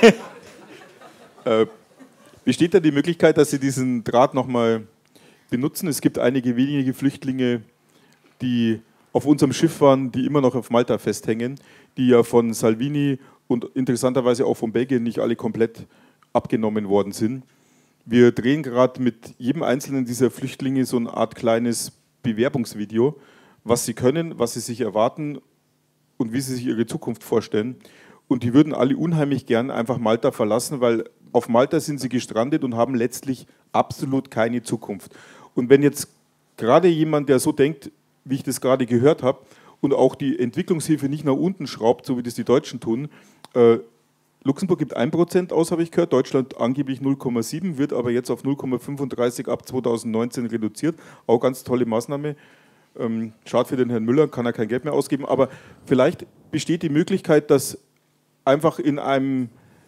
Besteht da die Möglichkeit, dass Sie diesen Draht nochmal benutzen? Es gibt einige wenige Flüchtlinge, die auf unserem Schiff waren, die immer noch auf Malta festhängen, die ja von Salvini und interessanterweise auch von Belgien nicht alle komplett abgenommen worden sind. Wir drehen gerade mit jedem einzelnen dieser Flüchtlinge so eine Art kleines Bewerbungsvideo, was sie können, was sie sich erwarten und wie sie sich ihre Zukunft vorstellen. Und die würden alle unheimlich gern einfach Malta verlassen, weil auf Malta sind sie gestrandet und haben letztlich absolut keine Zukunft. Und wenn jetzt gerade jemand, der so denkt, wie ich das gerade gehört habe, und auch die Entwicklungshilfe nicht nach unten schraubt, so wie das die Deutschen tun, Luxemburg gibt 1% aus, habe ich gehört, Deutschland angeblich 0,7, wird aber jetzt auf 0,35 ab 2019 reduziert. Auch ganz tolle Maßnahme. Schade für den Herrn Müller, kann er kein Geld mehr ausgeben. Aber vielleicht besteht die Möglichkeit, dass einfach in einem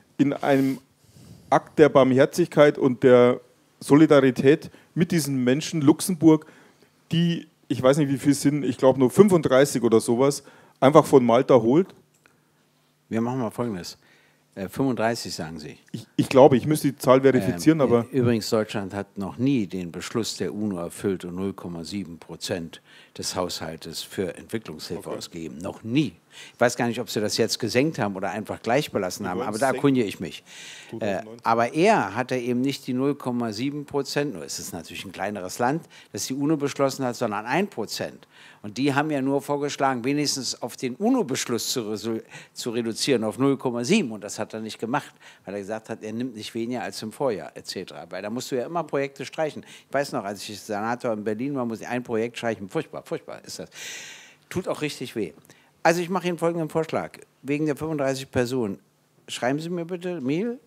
Akt der Barmherzigkeit und der Solidarität mit diesen Menschen Luxemburg, die, ich weiß nicht wie viel sind, ich glaube nur 35 oder sowas, einfach von Malta holt. Wir machen mal Folgendes. 35 sagen Sie. Ich glaube, ich müsste die Zahl verifizieren, aber... Übrigens, Deutschland hat noch nie den Beschluss der UNO erfüllt und 0,7% des Haushaltes für Entwicklungshilfe ausgegeben. Noch nie. Ich weiß gar nicht, ob Sie das jetzt gesenkt haben oder einfach gleich belassen haben, aber da erkundige ich mich. Aber er hatte eben nicht die 0,7%, nur ist es natürlich ein kleineres Land, das die UNO beschlossen hat, sondern 1%. Und die haben ja nur vorgeschlagen, wenigstens auf den UNO-Beschluss zu reduzieren, auf 0,7. Und das hat er nicht gemacht, weil er gesagt hat, er nimmt nicht weniger als im Vorjahr, etc. Weil da musst du ja immer Projekte streichen. Ich weiß noch, als ich Senator in Berlin war, muss ich ein Projekt streichen. Furchtbar, furchtbar ist das. Tut auch richtig weh. Also ich mache Ihnen folgenden Vorschlag. Wegen der 35 Personen, schreiben Sie mir bitte Mail,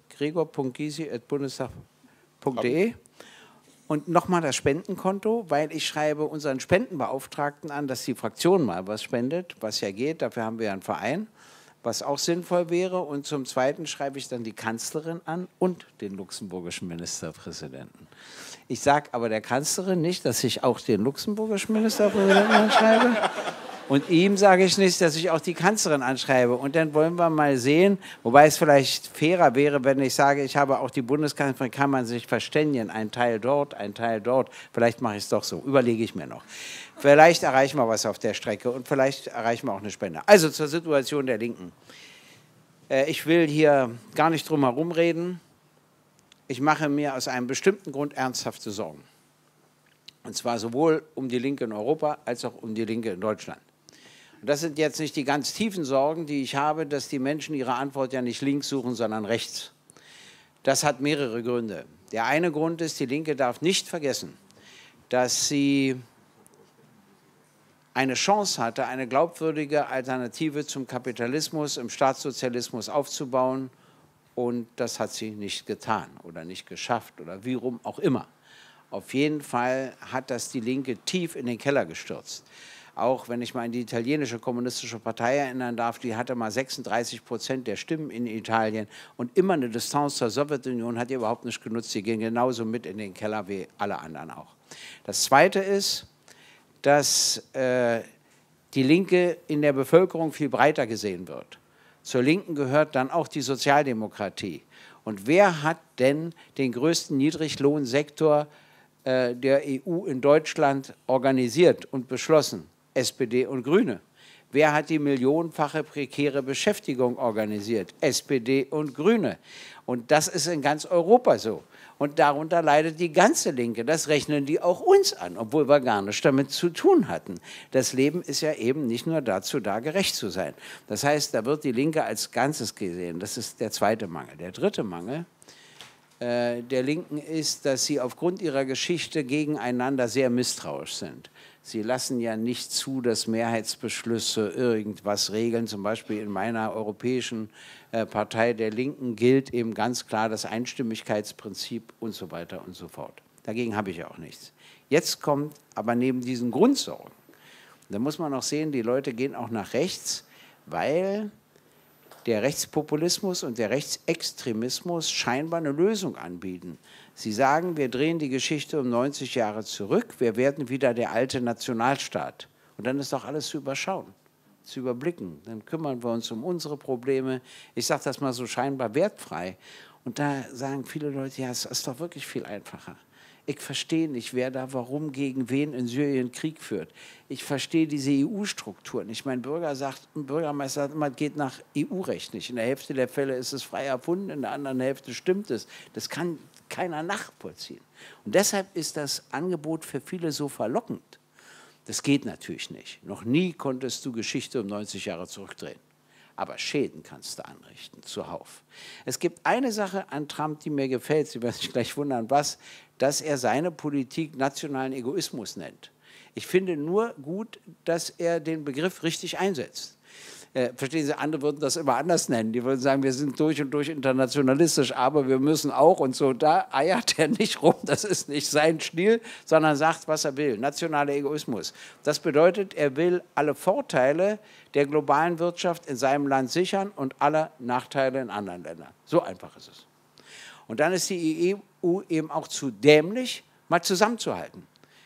gregor.gysi@bundestag.de. Und nochmal das Spendenkonto, weil ich schreibe unseren Spendenbeauftragten an, dass die Fraktion mal was spendet, was ja geht, dafür haben wir ja einen Verein, was auch sinnvoll wäre. Und zum Zweiten schreibe ich dann die Kanzlerin an und den luxemburgischen Ministerpräsidenten. Ich sage aber der Kanzlerin nicht, dass ich auch den luxemburgischen Ministerpräsidenten anschreibe. Und ihm sage ich nicht, dass ich auch die Kanzlerin anschreibe. Und dann wollen wir mal sehen, wobei es vielleicht fairer wäre, wenn ich sage, ich habe auch die Bundeskanzlerin, kann man sich verständigen, ein Teil dort, ein Teil dort. Vielleicht mache ich es doch so, überlege ich mir noch. Vielleicht erreichen wir was auf der Strecke und vielleicht erreichen wir auch eine Spende. Also zur Situation der Linken. Ich will hier gar nicht drum herum reden. Ich mache mir aus einem bestimmten Grund ernsthafte Sorgen. Und zwar sowohl um die Linke in Europa als auch um die Linke in Deutschland. Und das sind jetzt nicht die ganz tiefen Sorgen, die ich habe, dass die Menschen ihre Antwort ja nicht links suchen, sondern rechts. Das hat mehrere Gründe. Der eine Grund ist, die Linke darf nicht vergessen, dass sie eine Chance hatte, eine glaubwürdige Alternative zum Kapitalismus im Staatssozialismus aufzubauen. Und das hat sie nicht getan oder nicht geschafft oder wie rum auch immer. Auf jeden Fall hat das die Linke tief in den Keller gestürzt. Auch wenn ich mal an die italienische kommunistische Partei erinnern darf, die hatte mal 36% der Stimmen in Italien und immer eine Distanz zur Sowjetunion hat ihr überhaupt nicht genutzt. Die gehen genauso mit in den Keller wie alle anderen auch. Das Zweite ist, dass die Linke in der Bevölkerung viel breiter gesehen wird. Zur Linken gehört dann auch die Sozialdemokratie. Und wer hat denn den größten Niedriglohnsektor der EU in Deutschland organisiert und beschlossen? SPD und Grüne. Wer hat die millionenfache prekäre Beschäftigung organisiert? SPD und Grüne. Und das ist in ganz Europa so. Und darunter leidet die ganze Linke. Das rechnen die auch uns an, obwohl wir gar nichts damit zu tun hatten. Das Leben ist ja eben nicht nur dazu da, gerecht zu sein. Das heißt, da wird die Linke als Ganzes gesehen. Das ist der zweite Mangel. Der dritte Mangel der Linken ist, dass sie aufgrund ihrer Geschichte gegeneinander sehr misstrauisch sind. Sie lassen ja nicht zu, dass Mehrheitsbeschlüsse irgendwas regeln. Zum Beispiel in meiner europäischen Partei der Linken gilt eben ganz klar das Einstimmigkeitsprinzip und so weiter und so fort. Dagegen habe ich ja auch nichts. Jetzt kommt aber neben diesen Grundsorgen, da muss man auch sehen, die Leute gehen auch nach rechts, weil der Rechtspopulismus und der Rechtsextremismus scheinbar eine Lösung anbieten. Sie sagen, wir drehen die Geschichte um 90 Jahre zurück, wir werden wieder der alte Nationalstaat. Und dann ist doch alles zu überschauen, zu überblicken. Dann kümmern wir uns um unsere Probleme. Ich sage das mal so scheinbar wertfrei. Und da sagen viele Leute, ja, es ist doch wirklich viel einfacher. Ich verstehe nicht, wer da warum gegen wen in Syrien Krieg führt. Ich verstehe diese EU-Strukturen nicht. Mein Bürgermeister sagt immer, geht nach EU-Recht nicht. In der Hälfte der Fälle ist es frei erfunden, in der anderen Hälfte stimmt es. Das kann keiner nachvollziehen. Und deshalb ist das Angebot für viele so verlockend. Das geht natürlich nicht. Noch nie konntest du Geschichte um 90 Jahre zurückdrehen. Aber Schäden kannst du anrichten, zuhauf. Es gibt eine Sache an Trump, die mir gefällt, Sie werden sich gleich wundern, was, dass er seine Politik nationalen Egoismus nennt. Ich finde nur gut, dass er den Begriff richtig einsetzt. Verstehen Sie, andere würden das immer anders nennen. Die würden sagen, wir sind durch und durch internationalistisch, aber wir müssen auch und so. Da eiert er nicht rum, das ist nicht sein Stil, sondern sagt, was er will. Nationaler Egoismus. Das bedeutet, er will alle Vorteile der globalen Wirtschaft in seinem Land sichern und alle Nachteile in anderen Ländern. So einfach ist es. Und dann ist die EU eben auch zu dämlich, mal zusammenzuhalten.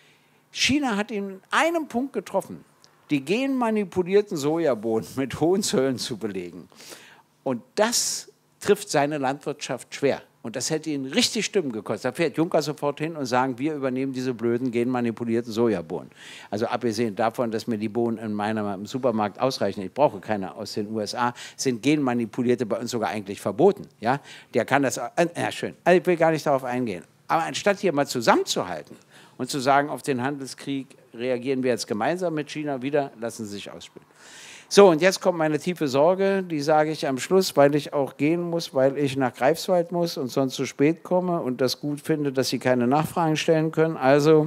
China hat ihn in einem Punkt getroffen, die genmanipulierten Sojabohnen mit hohen Zöllen zu belegen. Und das trifft seine Landwirtschaft schwer. Und das hätte ihn richtig Stimmen gekostet. Da fährt Juncker sofort hin und sagt, wir übernehmen diese blöden genmanipulierten Sojabohnen. Also abgesehen davon, dass mir die Bohnen in meinem Supermarkt ausreichen, ich brauche keine aus den USA, sind genmanipulierte bei uns sogar eigentlich verboten. Ja? Der kann das, ja schön, also ich will gar nicht darauf eingehen. Aber anstatt hier mal zusammenzuhalten und zu sagen, auf den Handelskrieg reagieren wir jetzt gemeinsam mit China wieder, lassen Sie sich ausspielen. So, und jetzt kommt meine tiefe Sorge, die sage ich am Schluss, weil ich auch gehen muss, weil ich nach Greifswald muss und sonst zu spät komme und das gut finde, dass Sie keine Nachfragen stellen können. Also,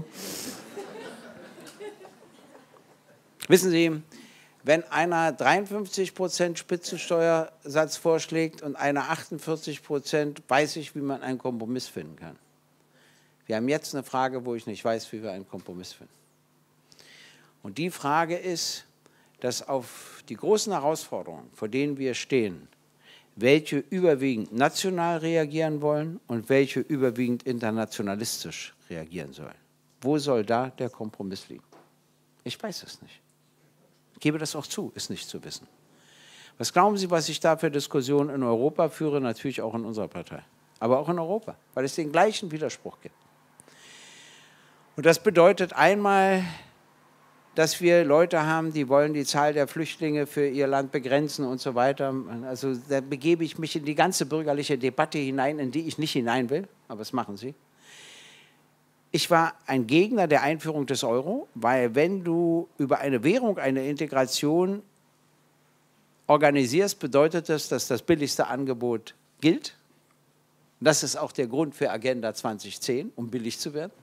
wissen Sie, wenn einer 53% Spitzensteuersatz vorschlägt und einer 48%, weiß ich, wie man einen Kompromiss finden kann. Wir haben jetzt eine Frage, wo ich nicht weiß, wie wir einen Kompromiss finden. Und die Frage ist, dass auf die großen Herausforderungen, vor denen wir stehen, welche überwiegend national reagieren wollen und welche überwiegend internationalistisch reagieren sollen. Wo soll da der Kompromiss liegen? Ich weiß es nicht. Ich gebe das auch zu, ist nicht zu wissen. Was glauben Sie, was ich da für Diskussionen in Europa führe? Natürlich auch in unserer Partei, aber auch in Europa, weil es den gleichen Widerspruch gibt. Und das bedeutet einmal, dass wir Leute haben, die wollen die Zahl der Flüchtlinge für ihr Land begrenzen und so weiter. Also da begebe ich mich in die ganze bürgerliche Debatte hinein, in die ich nicht hinein will, aber das machen sie. Ich war ein Gegner der Einführung des Euro, weil wenn du über eine Währung eine Integration organisierst, bedeutet das, dass das billigste Angebot gilt. Das ist auch der Grund für Agenda 2010, um billig zu werden.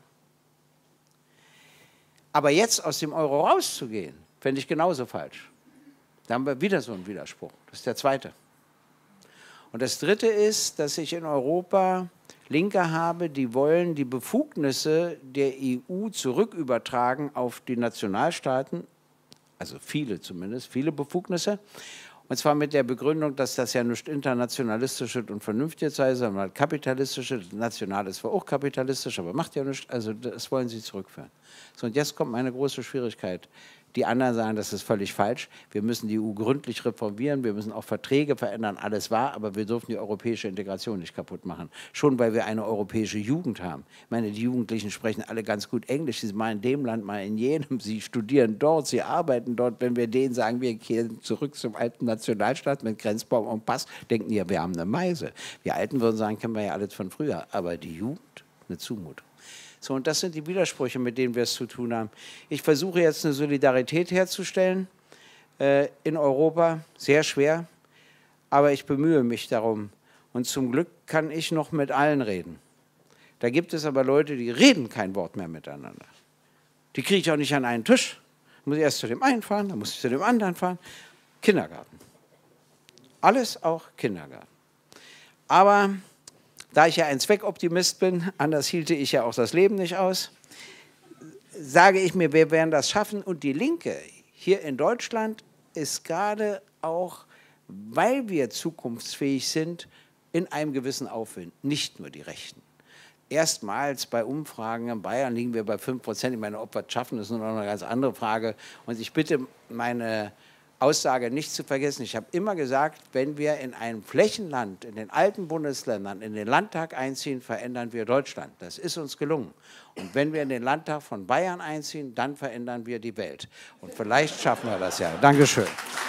Aber jetzt aus dem Euro rauszugehen, fände ich genauso falsch. Da haben wir wieder so einen Widerspruch. Das ist der zweite. Und das dritte ist, dass ich in Europa Linke habe, die wollen die Befugnisse der EU zurückübertragen auf die Nationalstaaten also viele zumindest, viele Befugnisse. Und zwar mit der Begründung, dass das ja nicht internationalistisches und vernünftiges sei, sondern kapitalistisches. National ist zwar auch kapitalistisch, aber macht ja nichts. Also das wollen sie zurückführen. So, und jetzt kommt meine große Schwierigkeit. Die anderen sagen, das ist völlig falsch. Wir müssen die EU gründlich reformieren, wir müssen auch Verträge verändern, alles wahr, aber wir dürfen die europäische Integration nicht kaputt machen. Schon weil wir eine europäische Jugend haben. Ich meine, die Jugendlichen sprechen alle ganz gut Englisch, sie sind mal in dem Land, mal in jenem, sie studieren dort, sie arbeiten dort. Wenn wir denen sagen, wir kehren zurück zum alten Nationalstaat mit Grenzbaum und Pass, denken die ja, wir haben eine Meise. Wir Alten würden sagen, kennen wir ja alles von früher, aber die Jugend, eine Zumutung. So, und das sind die Widersprüche, mit denen wir es zu tun haben. Ich versuche jetzt eine Solidarität herzustellen in Europa, sehr schwer, aber ich bemühe mich darum. Und zum Glück kann ich noch mit allen reden. Da gibt es aber Leute, die reden kein Wort mehr miteinander. Die kriege ich auch nicht an einen Tisch. Da muss ich erst zu dem einen fahren, dann muss ich zu dem anderen fahren. Kindergarten. Alles auch Kindergarten. Aber da ich ja ein Zweckoptimist bin, anders hielte ich ja auch das Leben nicht aus, sage ich mir, wir werden das schaffen. Und die Linke hier in Deutschland ist gerade auch, weil wir zukunftsfähig sind, in einem gewissen Aufwind, nicht nur die Rechten. Erstmals bei Umfragen in Bayern liegen wir bei 5%. Ich meine, ob wir es schaffen, ist nur noch eine ganz andere Frage. Und ich bitte meine Aussage nicht zu vergessen. Ich habe immer gesagt, wenn wir in einem Flächenland, in den alten Bundesländern, in den Landtag einziehen, verändern wir Deutschland. Das ist uns gelungen. Und wenn wir in den Landtag von Bayern einziehen, dann verändern wir die Welt. Und vielleicht schaffen wir das ja. Dankeschön.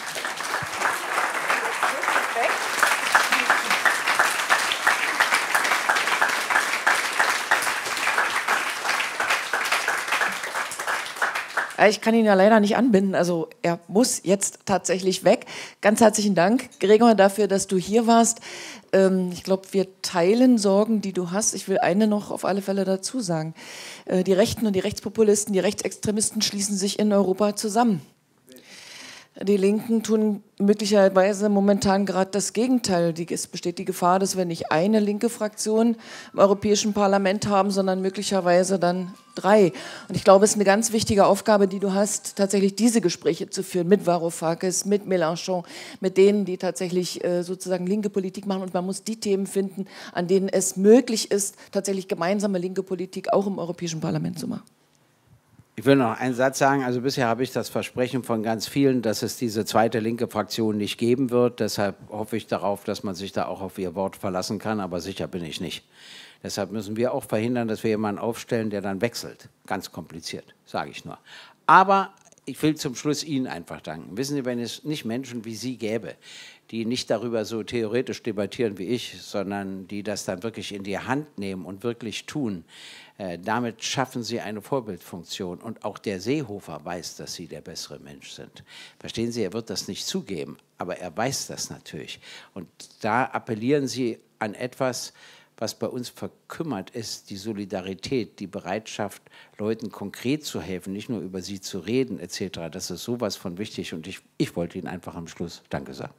Ich kann ihn ja leider nicht anbinden, also er muss jetzt tatsächlich weg. Ganz herzlichen Dank, Gregor, dafür, dass du hier warst. Ich glaube, wir teilen Sorgen, die du hast. Ich will eine noch auf alle Fälle dazu sagen. Die Rechten und die Rechtspopulisten, die Rechtsextremisten schließen sich in Europa zusammen. Die Linken tun möglicherweise momentan gerade das Gegenteil. Es besteht die Gefahr, dass wir nicht eine linke Fraktion im Europäischen Parlament haben, sondern möglicherweise dann 3. Und ich glaube, es ist eine ganz wichtige Aufgabe, die du hast, tatsächlich diese Gespräche zu führen mit Varoufakis, mit Mélenchon, mit denen, die tatsächlich sozusagen linke Politik machen. Und man muss die Themen finden, an denen es möglich ist, tatsächlich gemeinsame linke Politik auch im Europäischen Parlament zu machen. Ich will noch einen Satz sagen. Also bisher habe ich das Versprechen von ganz vielen, dass es diese zweite linke Fraktion nicht geben wird. Deshalb hoffe ich darauf, dass man sich da auch auf ihr Wort verlassen kann. Aber sicher bin ich nicht. Deshalb müssen wir auch verhindern, dass wir jemanden aufstellen, der dann wechselt. Ganz kompliziert, sage ich nur. Aber ich will zum Schluss Ihnen einfach danken. Wissen Sie, wenn es nicht Menschen wie Sie gäbe, die nicht darüber so theoretisch debattieren wie ich, sondern die das dann wirklich in die Hand nehmen und wirklich tun, damit schaffen Sie eine Vorbildfunktion. Und auch der Seehofer weiß, dass Sie der bessere Mensch sind. Verstehen Sie, er wird das nicht zugeben, aber er weiß das natürlich. Und da appellieren Sie an etwas, was bei uns verkümmert ist, die Solidarität, die Bereitschaft, Leuten konkret zu helfen, nicht nur über sie zu reden etc. Das ist sowas von wichtig und ich wollte Ihnen einfach am Schluss Danke sagen.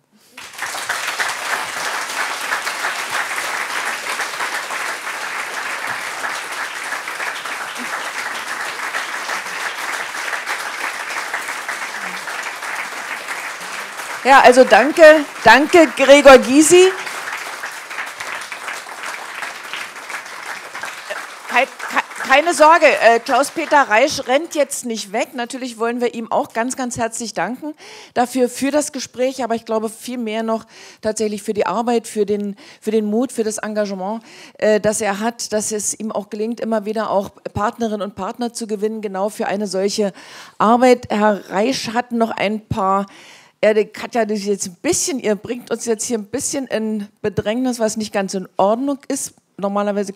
Ja, also danke Gregor Gysi. Keine Sorge, Klaus-Peter Reisch rennt jetzt nicht weg. Natürlich wollen wir ihm auch ganz, ganz herzlich danken dafür, für das Gespräch, aber ich glaube viel mehr noch tatsächlich für die Arbeit, für den Mut, für das Engagement, das er hat, dass es ihm auch gelingt, immer wieder auch Partnerinnen und Partner zu gewinnen, genau für eine solche Arbeit. Herr Reisch hat noch ein paar... Katja, das jetzt ein bisschen, ihr bringt uns jetzt hier ein bisschen in Bedrängnis, was nicht ganz in Ordnung ist. Normalerweise...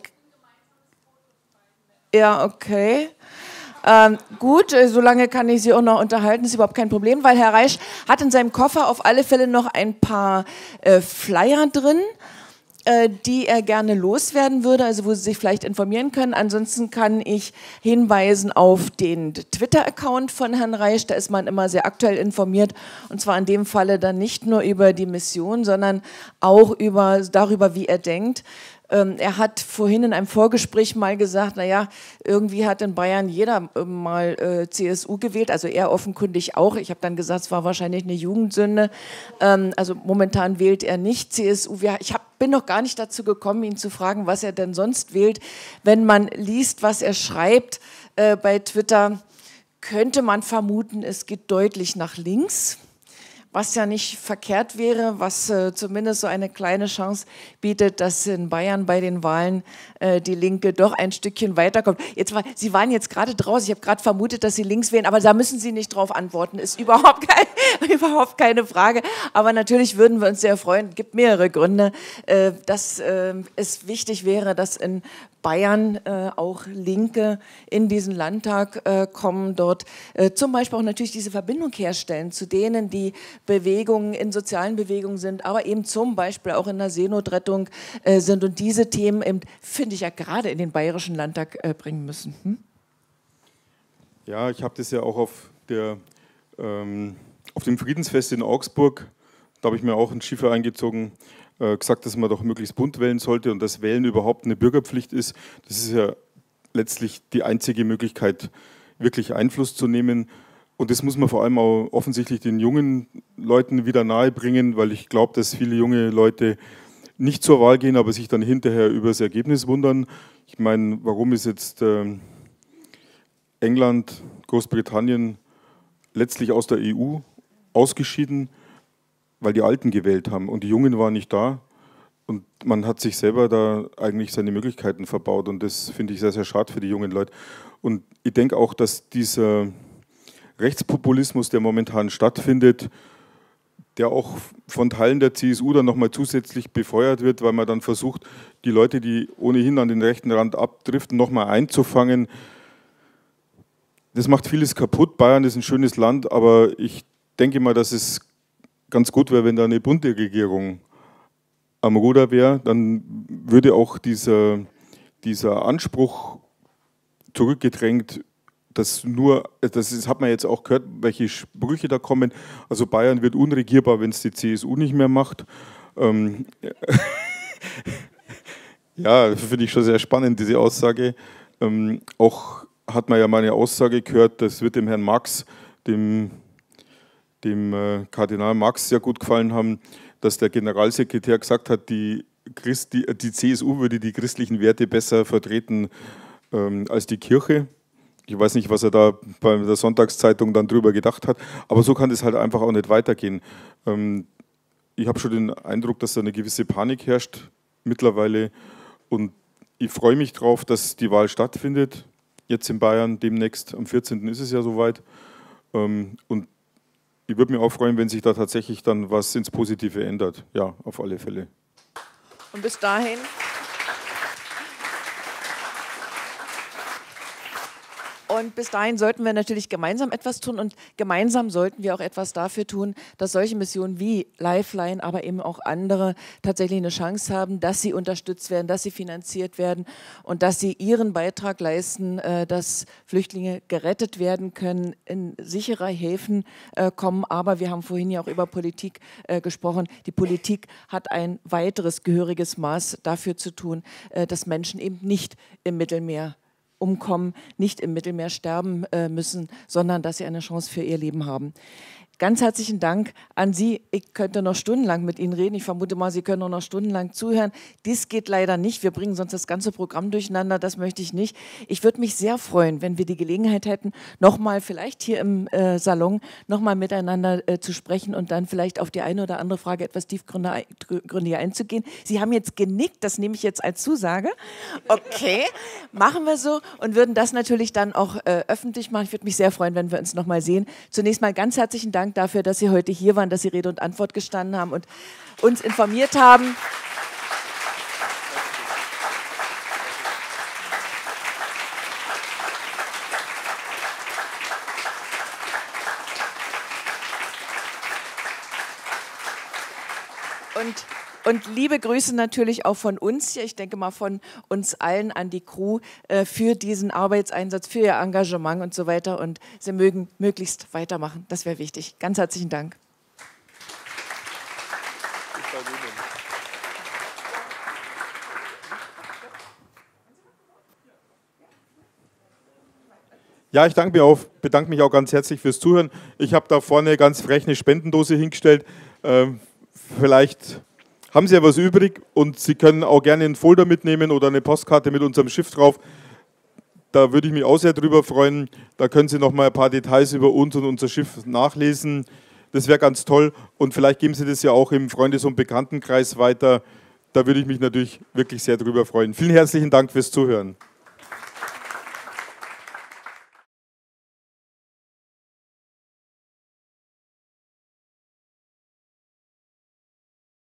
Ja, okay. Gut, solange kann ich Sie auch noch unterhalten, ist überhaupt kein Problem, weil Herr Reisch hat in seinem Koffer auf alle Fälle noch ein paar Flyer drin, die er gerne loswerden würde, also wo Sie sich vielleicht informieren können. Ansonsten kann ich hinweisen auf den Twitter-Account von Herrn Reisch, da ist man immer sehr aktuell informiert und zwar in dem Falle dann nicht nur über die Mission, sondern auch darüber, wie er denkt. Er hat vorhin in einem Vorgespräch mal gesagt, naja, irgendwie hat in Bayern jeder mal CSU gewählt, also er offenkundig auch. Ich habe dann gesagt, es war wahrscheinlich eine Jugendsünde. Also momentan wählt er nicht CSU. Bin noch gar nicht dazu gekommen, ihn zu fragen, was er denn sonst wählt. Wenn man liest, was er schreibt bei Twitter, könnte man vermuten, es geht deutlich nach links. Was ja nicht verkehrt wäre, was zumindest so eine kleine Chance bietet, dass in Bayern bei den Wahlen die Linke doch ein Stückchen weiterkommt. Sie waren jetzt gerade draußen, ich habe gerade vermutet, dass Sie links wählen, aber da müssen Sie nicht drauf antworten, ist überhaupt keine Frage. Aber natürlich würden wir uns sehr freuen, es gibt mehrere Gründe, dass es wichtig wäre, dass in Bayern auch Linke in diesen Landtag kommen, dort zum Beispiel auch natürlich diese Verbindung herstellen zu denen, die Bewegungen in sozialen Bewegungen sind, aber eben zum Beispiel auch in der Seenotrettung sind und diese Themen, finde ich, ja gerade in den Bayerischen Landtag bringen müssen. Ja, ich habe das ja auch auf dem Friedensfest in Augsburg, da habe ich mir auch einen Schiefer eingezogen, gesagt, dass man doch möglichst bunt wählen sollte und dass Wählen überhaupt eine Bürgerpflicht ist. Das ist ja letztlich die einzige Möglichkeit, wirklich Einfluss zu nehmen. Und das muss man vor allem auch offensichtlich den jungen Leuten wieder nahebringen, weil ich glaube, dass viele junge Leute nicht zur Wahl gehen, aber sich dann hinterher über das Ergebnis wundern. Ich meine, warum ist jetzt England, Großbritannien letztlich aus der EU ausgeschieden? Weil die Alten gewählt haben und die Jungen waren nicht da. Und man hat sich selber da eigentlich seine Möglichkeiten verbaut. Und das finde ich sehr, sehr schade für die jungen Leute. Und ich denke auch, dass dieser Rechtspopulismus, der momentan stattfindet, der auch von Teilen der CSU dann nochmal zusätzlich befeuert wird, weil man dann versucht, die Leute, die ohnehin an den rechten Rand abdriften, nochmal einzufangen. Das macht vieles kaputt. Bayern ist ein schönes Land, aber ich denke mal, dass es ganz gut wäre, wenn da eine bunte Regierung am Ruder wäre, dann würde auch dieser Anspruch zurückgedrängt, das hat man jetzt auch gehört, welche Sprüche da kommen. Also Bayern wird unregierbar, wenn es die CSU nicht mehr macht. Ja, finde ich schon sehr spannend, diese Aussage. Auch hat man ja meine Aussage gehört, das wird dem Herrn Marx, dem Kardinal Marx sehr gut gefallen haben, dass der Generalsekretär gesagt hat, die CSU würde die christlichen Werte besser vertreten als die Kirche. Ich weiß nicht, was er da bei der Sonntagszeitung dann drüber gedacht hat, aber so kann es halt einfach auch nicht weitergehen. Ich habe schon den Eindruck, dass da eine gewisse Panik herrscht mittlerweile und ich freue mich drauf, dass die Wahl stattfindet, jetzt in Bayern demnächst, am 14. ist es ja soweit und ich würde mich auch freuen, wenn sich da tatsächlich dann was ins Positive ändert. Ja, auf alle Fälle. Und bis dahin... Und bis dahin sollten wir natürlich gemeinsam etwas tun und gemeinsam sollten wir auch etwas dafür tun, dass solche Missionen wie Lifeline, aber eben auch andere tatsächlich eine Chance haben, dass sie unterstützt werden, dass sie finanziert werden und dass sie ihren Beitrag leisten, dass Flüchtlinge gerettet werden können, in sichere Häfen kommen. Aber wir haben vorhin ja auch über Politik gesprochen. Die Politik hat ein weiteres gehöriges Maß dafür zu tun, dass Menschen eben nicht im Mittelmeer umkommen, nicht im Mittelmeer sterben müssen, sondern dass sie eine Chance für ihr Leben haben. Ganz herzlichen Dank an Sie. Ich könnte noch stundenlang mit Ihnen reden. Ich vermute mal, Sie können auch noch stundenlang zuhören. Dies geht leider nicht. Wir bringen sonst das ganze Programm durcheinander. Das möchte ich nicht. Ich würde mich sehr freuen, wenn wir die Gelegenheit hätten, nochmal vielleicht hier im Salon nochmal miteinander zu sprechen und dann vielleicht auf die eine oder andere Frage etwas tiefgründiger einzugehen. Sie haben jetzt genickt. Das nehme ich jetzt als Zusage. Okay, machen wir so und würden das natürlich dann auch öffentlich machen. Ich würde mich sehr freuen, wenn wir uns nochmal sehen. Zunächst mal ganz herzlichen Dank dafür, dass Sie heute hier waren, dass Sie Rede und Antwort gestanden haben und uns informiert haben. Und liebe Grüße natürlich auch von uns hier, ich denke mal von uns allen an die Crew für diesen Arbeitseinsatz, für Ihr Engagement und so weiter. Und Sie mögen möglichst weitermachen, das wäre wichtig. Ganz herzlichen Dank. Ja, ich bedanke mich auch ganz herzlich fürs Zuhören. Ich habe da vorne ganz frech eine Spendendose hingestellt. Vielleicht haben Sie ja was übrig und Sie können auch gerne einen Folder mitnehmen oder eine Postkarte mit unserem Schiff drauf. Da würde ich mich auch sehr drüber freuen. Da können Sie noch mal ein paar Details über uns und unser Schiff nachlesen. Das wäre ganz toll. Und vielleicht geben Sie das ja auch im Freundes- und Bekanntenkreis weiter. Da würde ich mich natürlich wirklich sehr drüber freuen. Vielen herzlichen Dank fürs Zuhören.